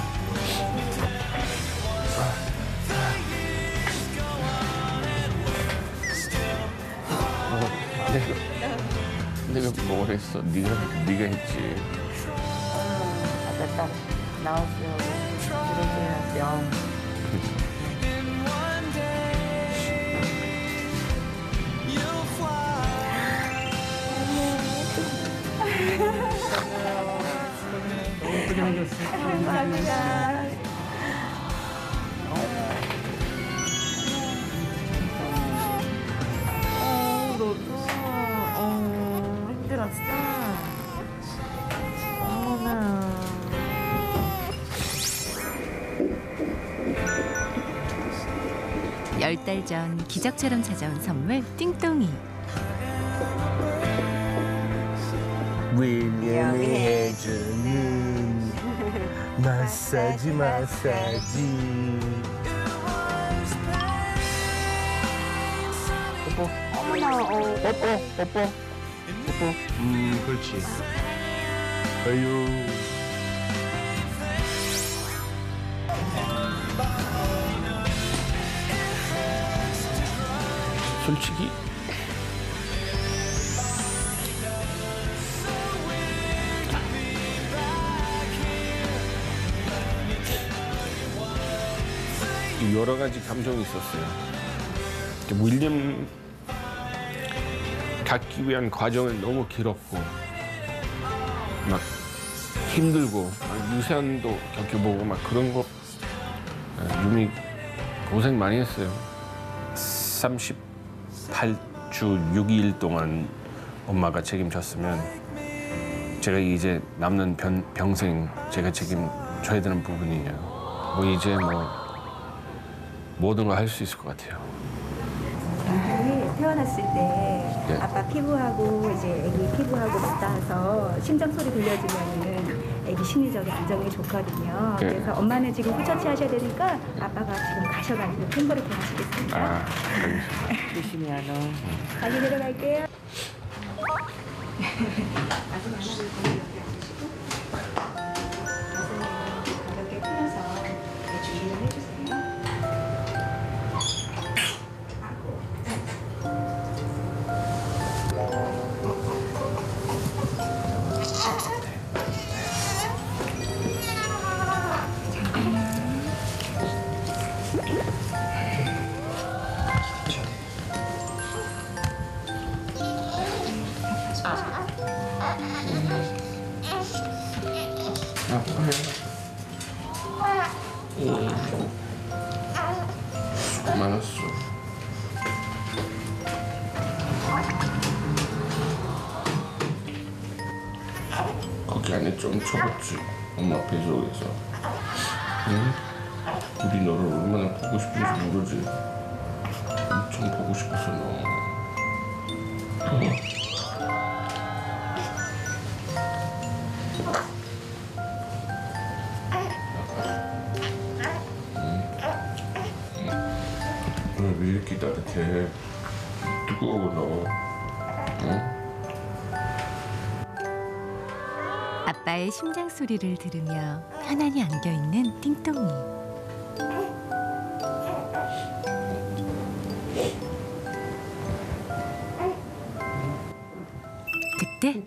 내가 뭘 했어? 네가 했지. 아까 딱 나오시려고 들어주는 뿅. 감사합니다. 너도 힘들었어. 어머나. 10달 전 기적처럼 찾아온 선물 띵똥이. 윌리엄이 해주는 마사지. 뽀뽀. 어머나, 뽀뽀. 그렇지. 아유. 솔직히 여러 가지 감정이 있었어요. 윌리엄 갖기 위한 과정은 너무 길었고 막 힘들고 막 유산도 겪어보고 막 그런 거 유미 고생 많이 했어요. 38주 6일 동안 엄마가 책임졌으면 제가 이제 남는 평생 제가 책임져야 되는 부분이에요. 뭐 이제 뭐 모든 걸 할 수 있을 것 같아요. 태어났을 때 네. 아빠 피부하고 이제 아기 피부하고 맞닿아서 심장 소리 들려주면은 아기 심리적인 안정이 좋거든요. 네. 그래서 엄마는 지금 후처치 하셔야 되니까 아빠가 지금 가셔가지고 캔버리 하시겠습니다. 아, 알겠습니다. 조심히 하너. 빨리 내려갈게요. 가볍게 풀어서 준비를 해주세요. 수고 많았어. 거기 안에 좀 적었지. 엄마 뱃속에서. 응? 우리 너를 얼마나 보고 싶은지 모르지. 엄청 보고 싶었어 너. 응? 왜 이렇게 따뜻해? 뜨거워 너. 응? 아빠의 심장 소리를 들으며 편안히 안겨있는 띵똥이. 그때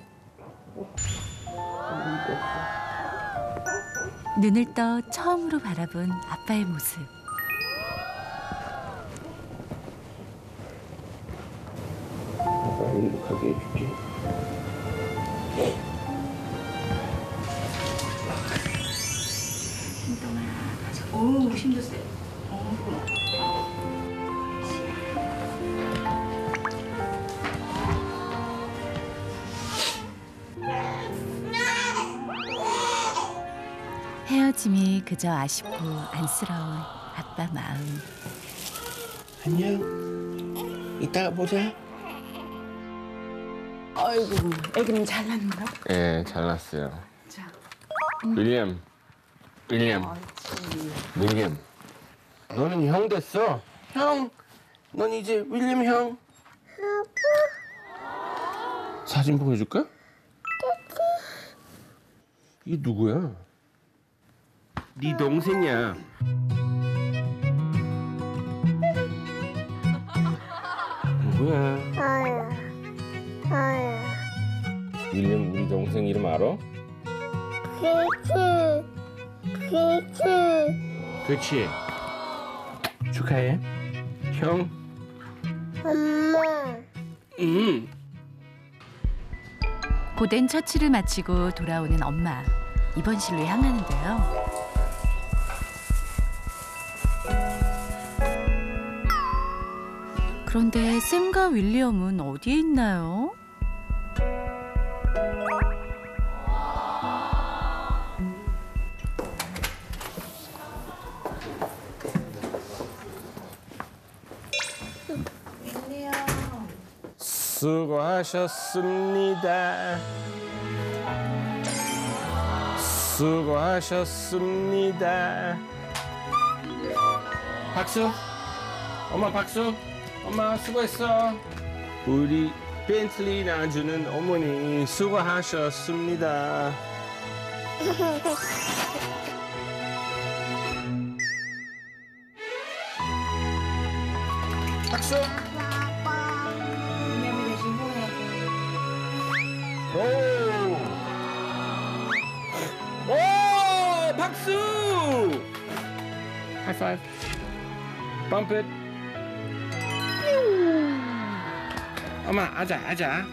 눈을 떠 처음으로 바라본 아빠의 모습. 아빠 행복하게 해줄게. 오, 힘도 세. 헤어짐이 그저 아쉽고 안쓰러운 아빠 마음. 안녕. 이따가 보자. 아이고, 애기는 잘 났나? 예, 잘 났어요. 윌리엄. 너는 형 됐어. 형. 넌 이제 윌리엄 형. 사진 보여줄까? 이게 누구야? 네 동생이야. 누구야? 윌리엄 우리 동생 이름 알아? 그렇지. 축하해. 형. 엄마. 고된 처치를 마치고 돌아오는 엄마. 입원실로 향하는데요. 그런데 샘과 윌리엄은 어디에 있나요? 수고하셨습니다. 수고하셨습니다. 박수. 엄마 박수. 엄마 수고했어. 우리 벤틀리 놔주는 어머니 수고하셨습니다. 박수. 민념이 대신 후회하고. 오! 오! 박수! 하이파이브. Bump it. 엄마, 아자. 아야,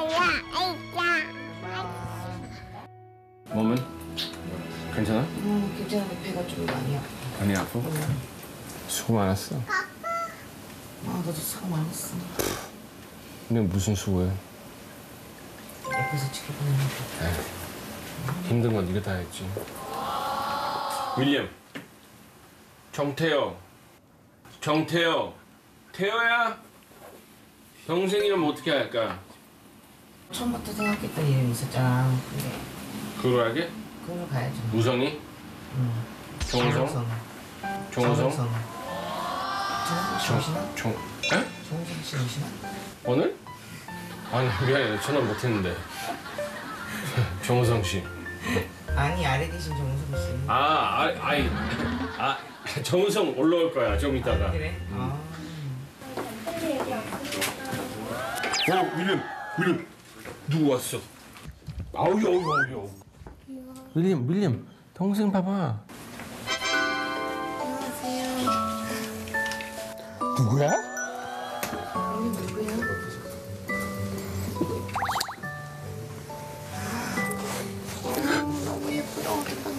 몸은? 괜찮아? 괜찮은데 배가 좀 많이 아파. 많이 아파? 수고 많았어. 너도 수고 많았어. 근데 무슨 수고해? 옆에서 지켜보는 거. 힘든 건 네가 다 했지. 윌리엄. 정태호. 태호야? 동생이라면 어떻게 할까? 처음부터 생각했던 이름이 있었잖아. 근데 그러하게? 그걸로 가야지. 우성이? 종성? 종성 씨 오시나? 정우성 씨 오시나? 오늘? 아니 미안해 전화 못했는데. 정우성 씨. 아니 아래 계신 정우성 씨. 정우성 올라올 거야 좀 이따가. 그래? 윌리엄 누구 왔어? 아우. 윌리엄 동생 봐봐. 누구야? 너무 예쁘다.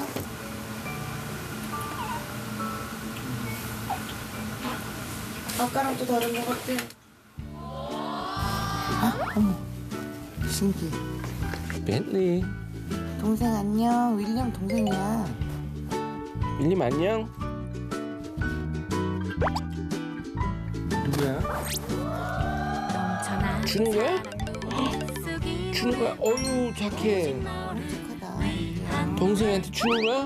아까랑 또 다른 것 같아. 어머, 신기. 벤tley. 동생 안녕. 윌리엄 동생이야. 윌리엄 안녕. 누구야? 주는 거야? 주는 거야? 어유 착해. 동생한테 주는 거야?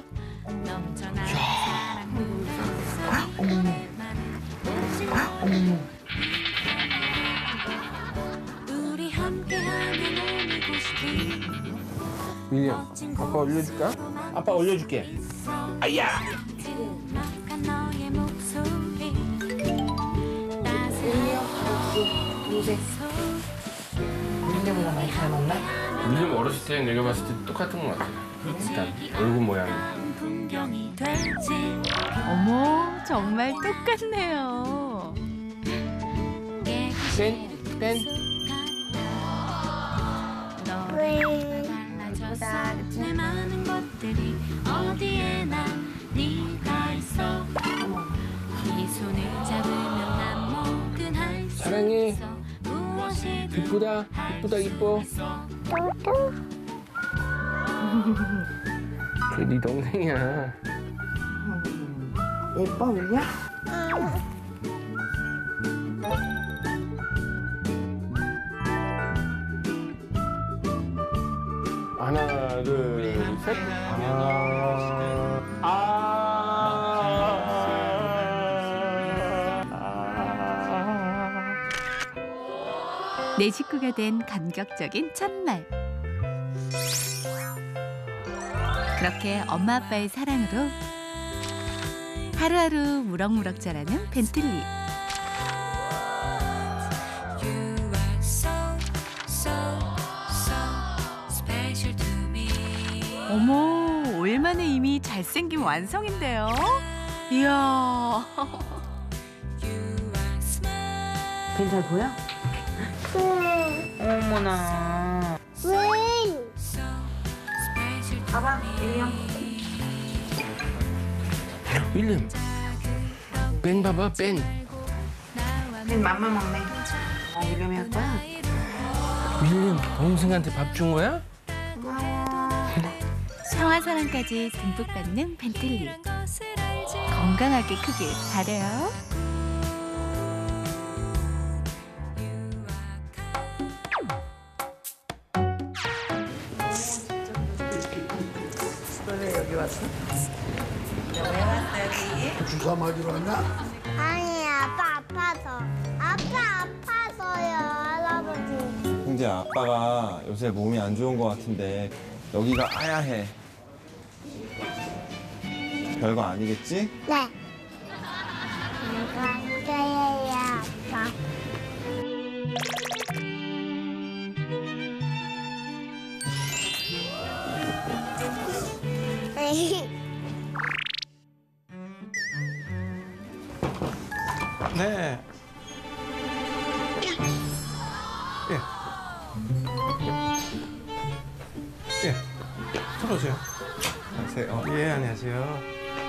어머. 윌리엄, 아빠 올려줄까? 아빠 올려줄게. 아야! 동생. 윌리엄이랑 많이 닮았나? 윌리엄 어렸을 때 내가 봤을 때 똑같은 것 같아. 일단 얼굴 모양이. 어머, 정말 똑같네요. 뺀. 예쁘다. 내 많은 것들이 어디에나 네가 있어. 이 손을 잡으면 난 뭐든 할 수 사랑해. 있어. 무엇이든 이쁘다 이뻐. 그래 네 동생이야. 예뻐 윌리엄? 하나 둘 셋. 내 식구가 된 감격적인 첫날. 그렇게 엄마 아빠의 사랑으로 하루하루 무럭무럭 자라는 벤틀리. 어머, 5일 만에 이미 잘생긴 완성인데요. 이야. 벤 잘 보여? 어머나. 왜? 봐봐, 윌리엄. 윌리엄. 벤 봐봐 벤. 벤 맘마 먹네. 윌리엄이 할 거야? 윌리엄 동생한테 밥 준 거야? 성화사랑까지 듬뿍 받는 벤틀리. 건강하게 크길 바래요. 왔어? 왜 왔어 여기? 주사 맞으러 왔나? 아니 아빠 아파서. 아빠 아파서요 할아버지. 홍지야, 아빠가 요새 몸이 안 좋은 것 같은데 여기가 하얗해. 별거 아니겠지? 네. 이거 할게요 아빠. 네. 예. 예. 들어오세요. 안녕하세요. 예, 안녕하세요.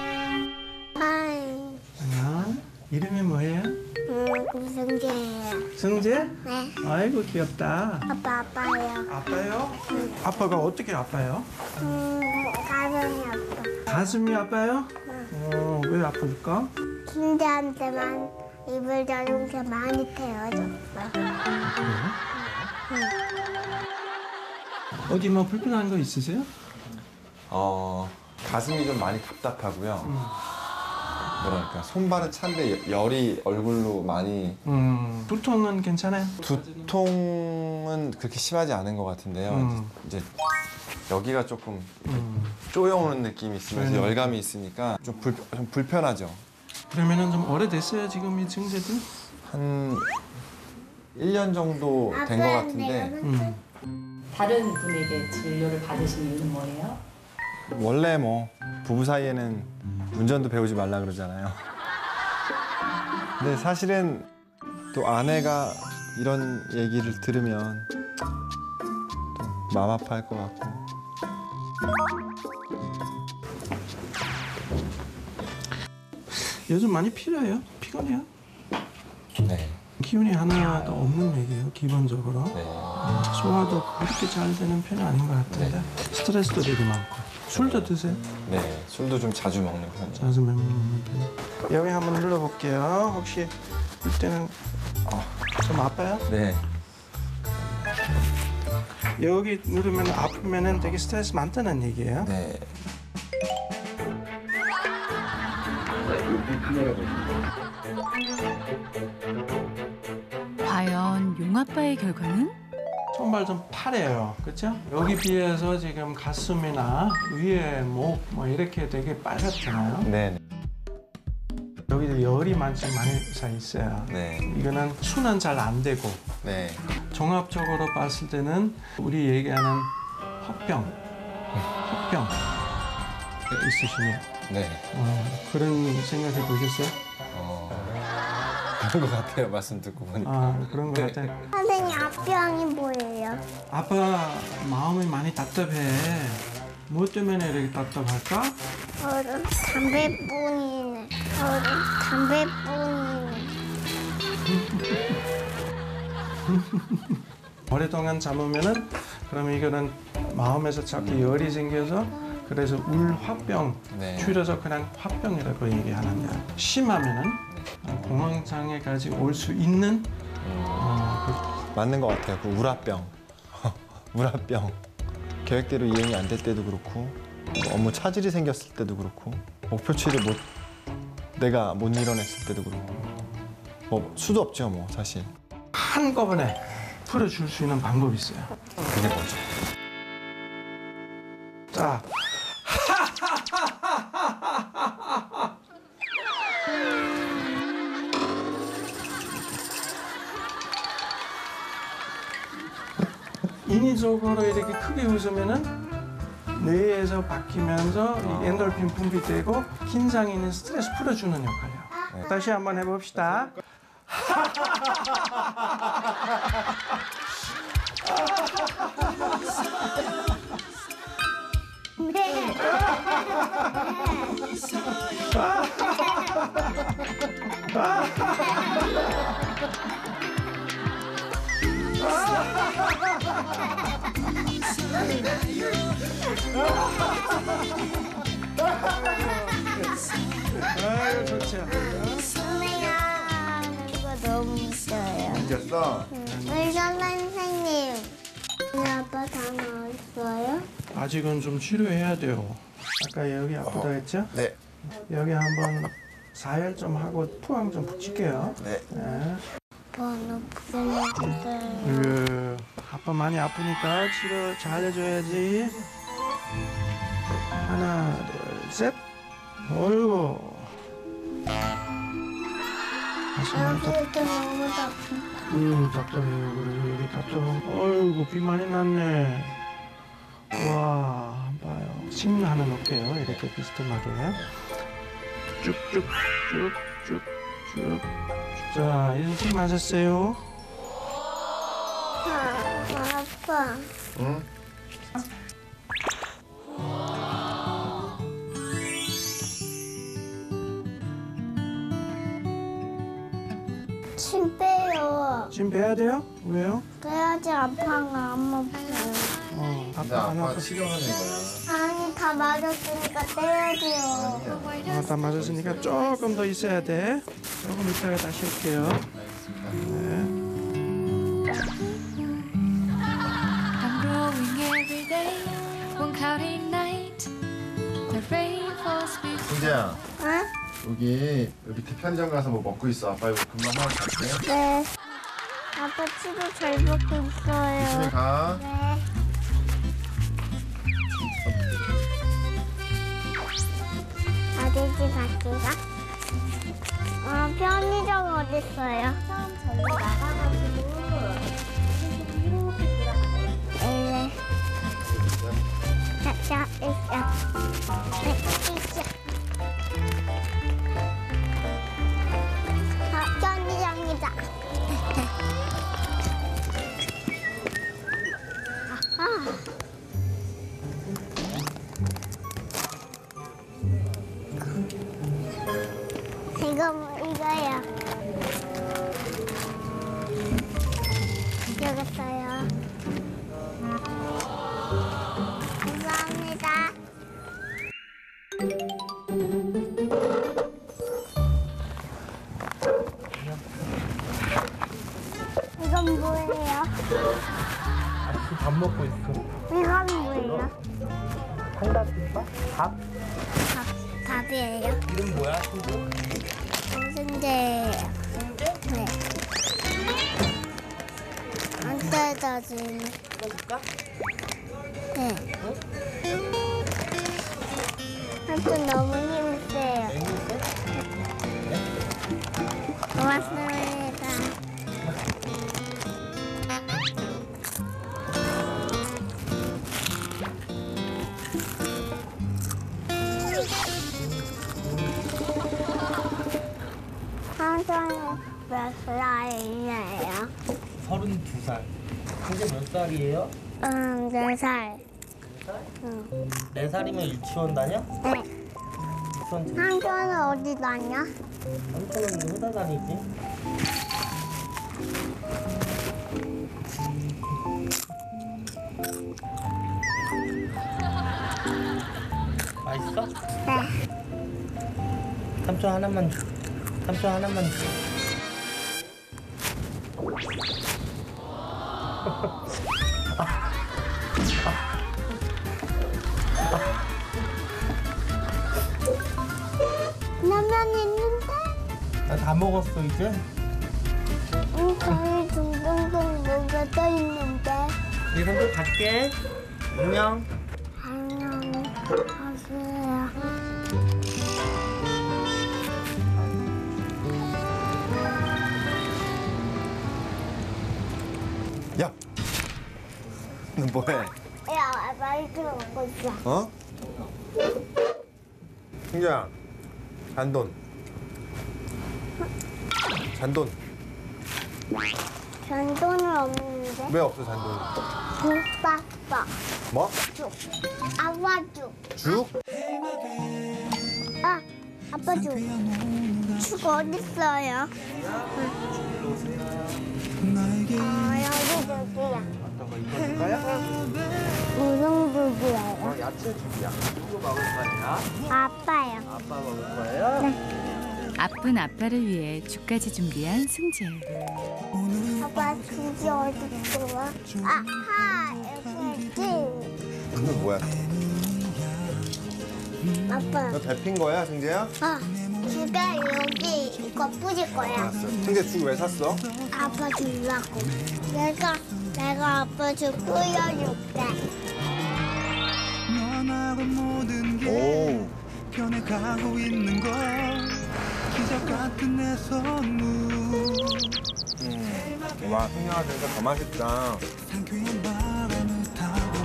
하이. 안녕. 이름이 뭐예요? 승재예요. 승재? 네. 아이고 귀엽다. 아빠 아빠예요. 아빠요? 아빠가 어떻게 아파요? 가슴이 아파. 가슴이 아파요? 왜 아플까? 승재한테만 입을 다른 게 많이 태워졌어. 어디 뭐 불편한 거 있으세요? 가슴이 좀 많이 답답하고요. 뭐랄까, 손발은 찬데 열이 얼굴로 많이. 두통은 괜찮아요? 두통은 그렇게 심하지 않은 것 같은데요. 이제 여기가 조금 쪼여오는 느낌이 있으면서 네네. 열감이 있으니까 좀 불편하죠. 그러면은 좀 오래됐어요 지금 이 증세도? 한 1년 정도 된 것 같은데 다른 분에게 진료를 받으신 이유는 뭐예요? 원래 뭐 부부 사이에는 운전도 배우지 말라 그러잖아요. 근데 사실은 또 아내가 이런 얘기를 들으면 또 마음 아파할 것 같고. 요즘 많이 필요해요? 피곤해요? 네. 기운이 하나도 없는 얘기예요 기본적으로. 소화도 그렇게 잘 되는 편이 아닌 것 같은데 스트레스도 되게 많고. 술도 드세요? 네, 술도 좀 자주 먹는 편이에요. 자주 먹는 편. 여기 한번 눌러볼게요. 혹시 이때는 좀 아파요? 네. 여기 누르면 아프면은 되게 스트레스 많다는 얘기예요. 네. 과연 용아빠의 결과는? 정말 좀 파래요. 그렇죠? 여기 비해서 지금 가슴이나 위에 목 뭐 이렇게 되게 빨갛잖아요. 네. 여기도 열이 많이 차 있어요. 네. 이거는 순환 잘 안 되고. 네. 종합적으로 봤을 때는 우리 얘기하는 화병 있으시네요. 네. 그런 생각해 보셨어요? 그런 것 같아요. 말씀 듣고 보니까. 그런 것 같아요. 선생님 앞병이 뭐예요? 아빠 마음이 많이 답답해. 뭐 때문에 이렇게 답답할까? 담배뿐이네. 담배뿐이네. 오랫동안 참으면은 그러면 이거는 마음에서 자꾸 열이 생겨서 그래서 울화병 줄여서 그냥 화병이라고 얘기하는데 심하면은 공황장애까지 올 수 있는 맞는 것 같아요. 그 우라병. 우라병. 계획대로 이행이 안 될 때도 그렇고 업무 차질이 생겼을 때도 그렇고 목표치를 내가 못 이뤄냈을 때도 그렇고 뭐 수도 없죠 뭐 사실. 한꺼번에 풀어줄 수 있는 방법이 있어요. 그게 뭐죠? 자. 인위적으로 이렇게 크게 웃으면은 뇌에서 바뀌면서 이 엔돌핀 분비되고 긴장이 있는 스트레스 풀어주는 역할이에요. 다시 한번 해봅시다. 아유 좋죠. 이거 너무 웃겨요. 웃겼어? 의사 선생님, 우리 아빠 다 나왔어요? 아직은 좀 치료해야 돼요. 아까 여기 아프다 했죠? 네. 여기 한번 사열 좀 하고 투항 좀 붙일게요. 네. 아빠 많이 아프니까 치료 잘 해줘야지. 하나, 둘, 셋. 어이구. 여기도 너무 답답해. 답답해. 그래, 여기 답답해. 어이구, 비 많이 났네. 와, 봐요. 침 하나 넣을게요. 이렇게 비스듬하게. 쭉쭉쭉쭉쭉. 자, 이제 침 마셨어요. 아빠. 응? 침 빼요. 침 빼야 돼요? 왜요? 그래야지 아빠가 안 먹어요. 아빠 안 아파. 치료하는 거야. 아니 다 맞았으니까 떼야지요. 다 맞았으니까 조금 더 있어야 돼. 조금 있다가 다시 올게요. 네. I'm growing every day, one counting night. The rain falls before. 승재야, 응? 여기 밑에 편의점 가서 뭐 먹고 있어. 아빠 이거 금방 하고 갈게. 네. 아빠 치료 잘 먹고 있어요. 조심히 가. 네. 어디지 바퀴가? 편의점 어딨어요? 처음 절로 나가가지고 이렇게 돌아가요. 자, 편의점이다. 이거야. 여기 있어요. 감사합니다. 이건 뭐예요? 밥 먹고 있어. 이건 뭐예요? 콩닥김밥? 밥? 밥이에요. 이름 뭐야? 친구? 승재. 네. 안 뜯어진. 뜯어줄까? 네. 하여튼 너무 힘세요. 고맙습니다. 삼촌은 몇 살이에요? 32살. 이제 몇 살이에요? 4살. 4살? 응. 4살이면 유치원 다녀? 네. 유치원 제 삼촌은 어디 다녀? 삼촌은 이제 회사 다니지. 맛있어? 네. 삼촌 하나만 줘. 삼촌 하나만 줘. 라면 있는데? 나 다 먹었어 이제. 저희 중동동 뭐가 떠 있는데? 네 삼촌 갈게. 안녕. 안녕. 가세요. 야, 너 뭐해? 야, 마이크 먹고 있어. 어? 승재야, 잔돈. 잔돈. 잔돈은 없는데? 왜 없어 잔돈? 죽 샀어. 뭐? 죽. 아빠 죽. 죽? 아, 아빠 죽. 죽 어딨어요? 여기 죽이야. 어떤 거 이거 줄까요? 무슨 죽이에요? 야채 죽이야. 누구 먹을 거야? 아빠요. 아빠 먹을 거예요? 네. 아픈 아빠를 위해 죽까지 준비한 승재. 아빠 죽이 어딨어? 아하, 여기 있지. 이거 뭐야? 아빠. 너 데핀 거야, 승재야? 지가 여기 이거 뿌릴 거야. 승재 죽 왜 샀어? 아빠 주려고. 내가 아빠 주 뿌려줄게. 너나고 모든 게 오. 변해가고 있는 걸 기적 같은 내 선물. 와, 승재가 되니까 더 맛있다. 상쾌한 바람을 타고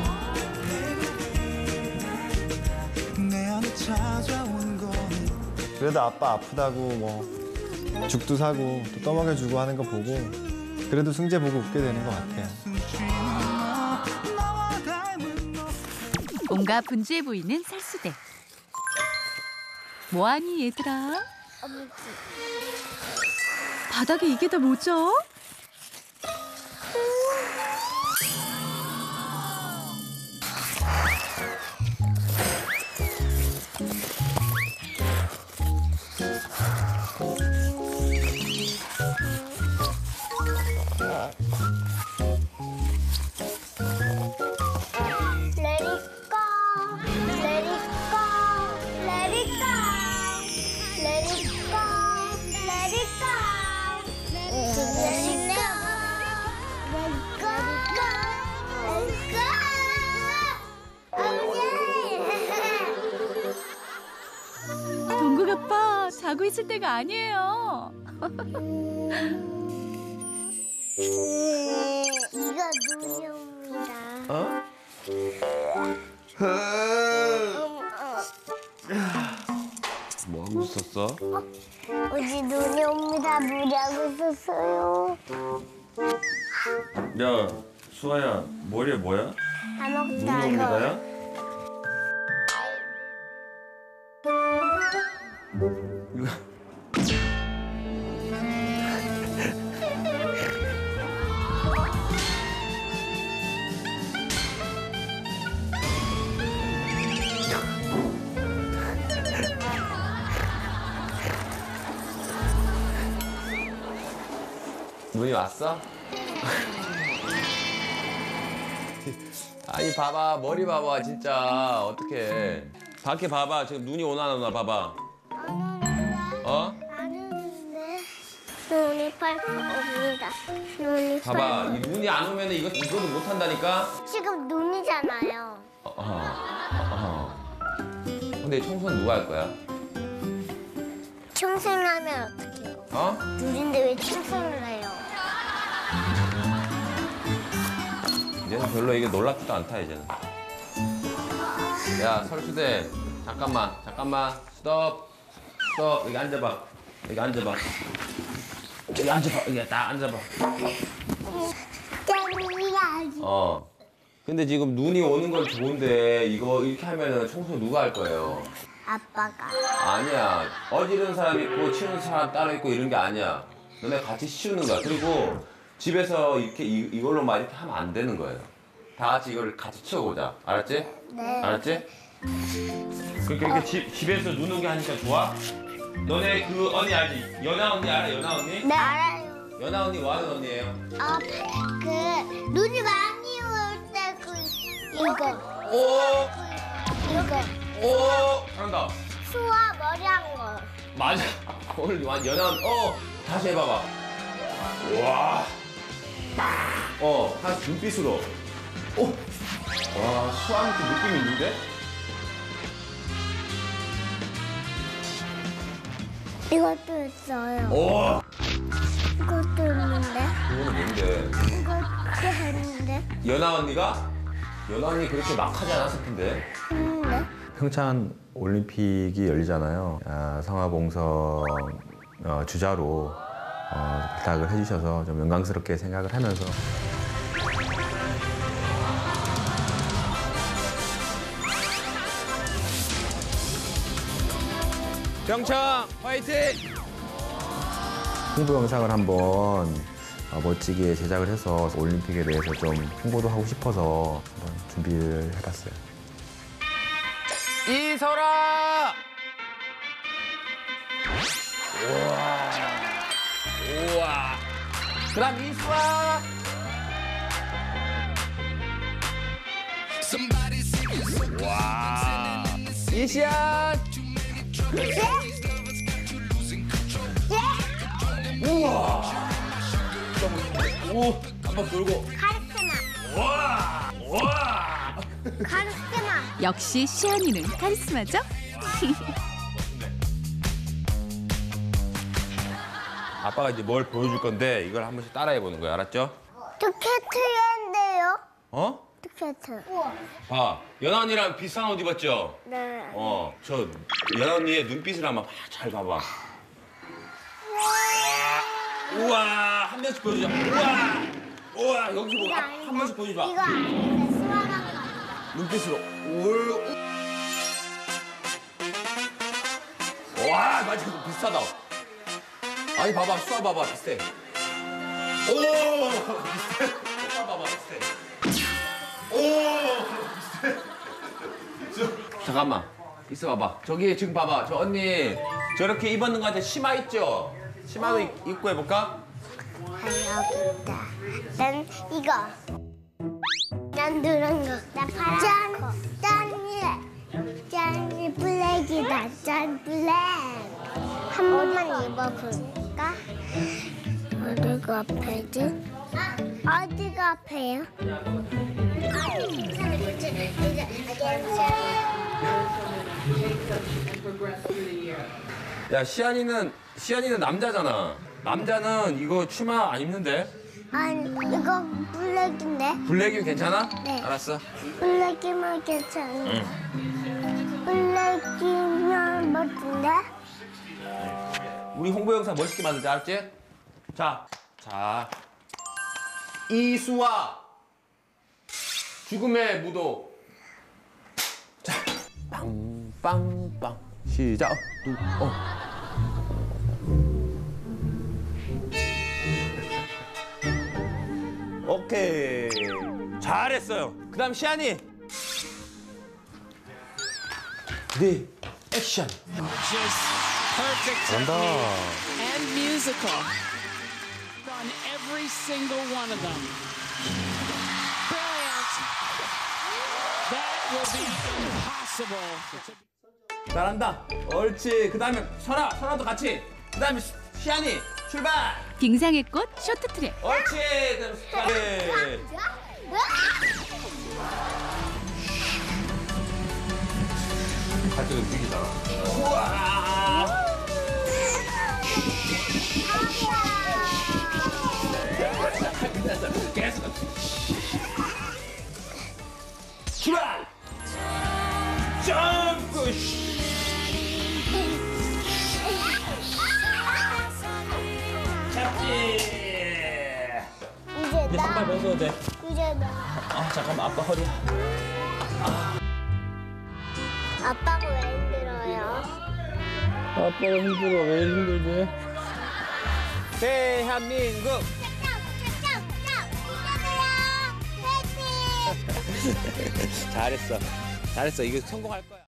내 안에 찾아온 건 그래도 아빠 아프다고 뭐 죽도 사고 또 떠먹여주고 하는 거 보고 그래도 승재 보고 웃게 되는 것 같아요. 뭔가 분주해 보이는 살수대. 뭐하니 얘들아? 바닥에 이게 다 뭐죠? 동국 아빠 자고 있을 때가 아니에요. 이거 눈이옵니다. 어? 뭐 하고 있었어? 어제 눈이 옵니다. 무리하고 있었어요. 야, 수아야, 머리에 뭐야? 다 눈이 먹다가. 옵니다야? 눈이 왔어? 아니 봐봐 머리 봐봐 진짜 어떡해 밖에 봐봐 지금 눈이 오나 안 오나 봐봐 어? 눈이 팔팔 옵니다. 눈이 봐봐 팔팔. 이 눈이 안 오면 이것도 못 한다니까 지금 눈이잖아요. 근데 청소는 누가 할 거야? 청소를 하면 어떡해요? 어? 눈인데 왜 청소를 해요? 이제는 별로 이게 놀랍지도 않다 이제는 야 설수대 잠깐만 스톱 여기 앉아봐 여기 앉아봐 여기 딱 앉아봐 근데 지금 눈이 오는 건 좋은데 이거 이렇게 하면은 청소 누가 할 거예요? 아빠가. 아니야 어지르는 사람 있고 치우는 사람 따로 있고 이런 게 아니야 너네 같이 치우는 거야 그리고 집에서 이렇게 이걸로만 이렇게 하면 안 되는 거예요 다 같이 이걸 같이 치워보자 알았지? 네. 알았지? 그러니까 집에서 눈 오게 하니까 좋아? 너네 그 언니 알지? 연아 언니 알아? 연아 언니? 네 알아요. 연아 언니 뭐 하는 언니예요? 그 눈이 많이 올 때 이거. 이거. 오 잘한다 수아 머리 한 거. 맞아 오늘 연아 언니 다시 해봐봐 와 한 눈빛으로 와 수아한테 느낌이 있는데? 이것도 있어요. 오 이것도 있는데. 그거는 뭔데? 이것도 했는데. 연아 언니가? 연아 언니 그렇게 막 하지 않았을 텐데 했는데. 평창 올림픽이 열리잖아요. 성화봉성 주자로 부탁을 해주셔서 좀 영광스럽게 생각을 하면서 평창 화이팅! 홍보 영상을 한번 멋지게 제작을 해서 올림픽에 대해서 좀 홍보도 하고 싶어서 한번 준비를 해봤어요. 이설아! 우와. 그다음 이수아. 와. 시시한. 우와. 오, 한번 돌고. 카리스마. 와, 와. 카리스마. 역시 시안이는 카리스마죠? 아빠가 이제 뭘 보여줄 건데 이걸 한 번씩 따라해 보는 거야, 알았죠? 토케트인데요? 어? 토케트. 봐, 연아 언니랑 비슷한 옷 입었죠? 네. 저 연아 언니의 눈빛을 한번 잘 봐봐. 우와, 한 명씩 보여주자. 우와, 여기 보고 한 명씩 보여줘봐. 이거 아닌데 수아가 눈빛으로. 와, 맞아, 이거 비슷하다. 아니, 봐봐, 수아 봐봐, 비슷해. 오, 비슷해. 수아 봐봐, 비슷해. 오, 비슷해. 잠깐만, 있어봐봐. 저기 지금 봐봐, 저 언니 저렇게 입었는 거 같아. 치마 있죠? 치마도 입고 해볼까? 여기다. 난 이거. 난 누런 거. 난 파란 거. 짠이 블랙이다. 짠 블랙. 한 번만 입어볼까? 어디가 아프지? 어디가 아파요? 야, 시안이는 남자잖아. 남자는 이거 치마 안 입는데? 아니, 이거 블랙인데? 블랙이면 괜찮아? 네. 알았어. 블랙이면 괜찮아. 응. 블랙이면 멋진데? 우리 홍보 영상 멋있게 만들자, 알았지? 자. 이수와 죽음의 무도. 자, 빵빵빵. 시작. 오케이. 잘했어요. 그 다음 시안이. 네, 액션. 잘한다. And musical. On every single one of them. Brilliant. That will be impossible. 잘한다. 옳지. 그 다음에 설아도 같이. 그 다음에 시안이 출발. 빙상의 꽃 쇼트트랙. 옳지. 그다음 스타트. 같이 움직이잖아. 우와. 계속. 출발. 점프. 잡지. 이제 나. 신발 벗어도 돼. 이제 나. 아, 잠깐만, 아빠 허리야. 아빠가 왜 힘들어요? 아빠가 힘들어. 왜 힘들지? 대한민국. 잘했어. 이거 성공할 거야.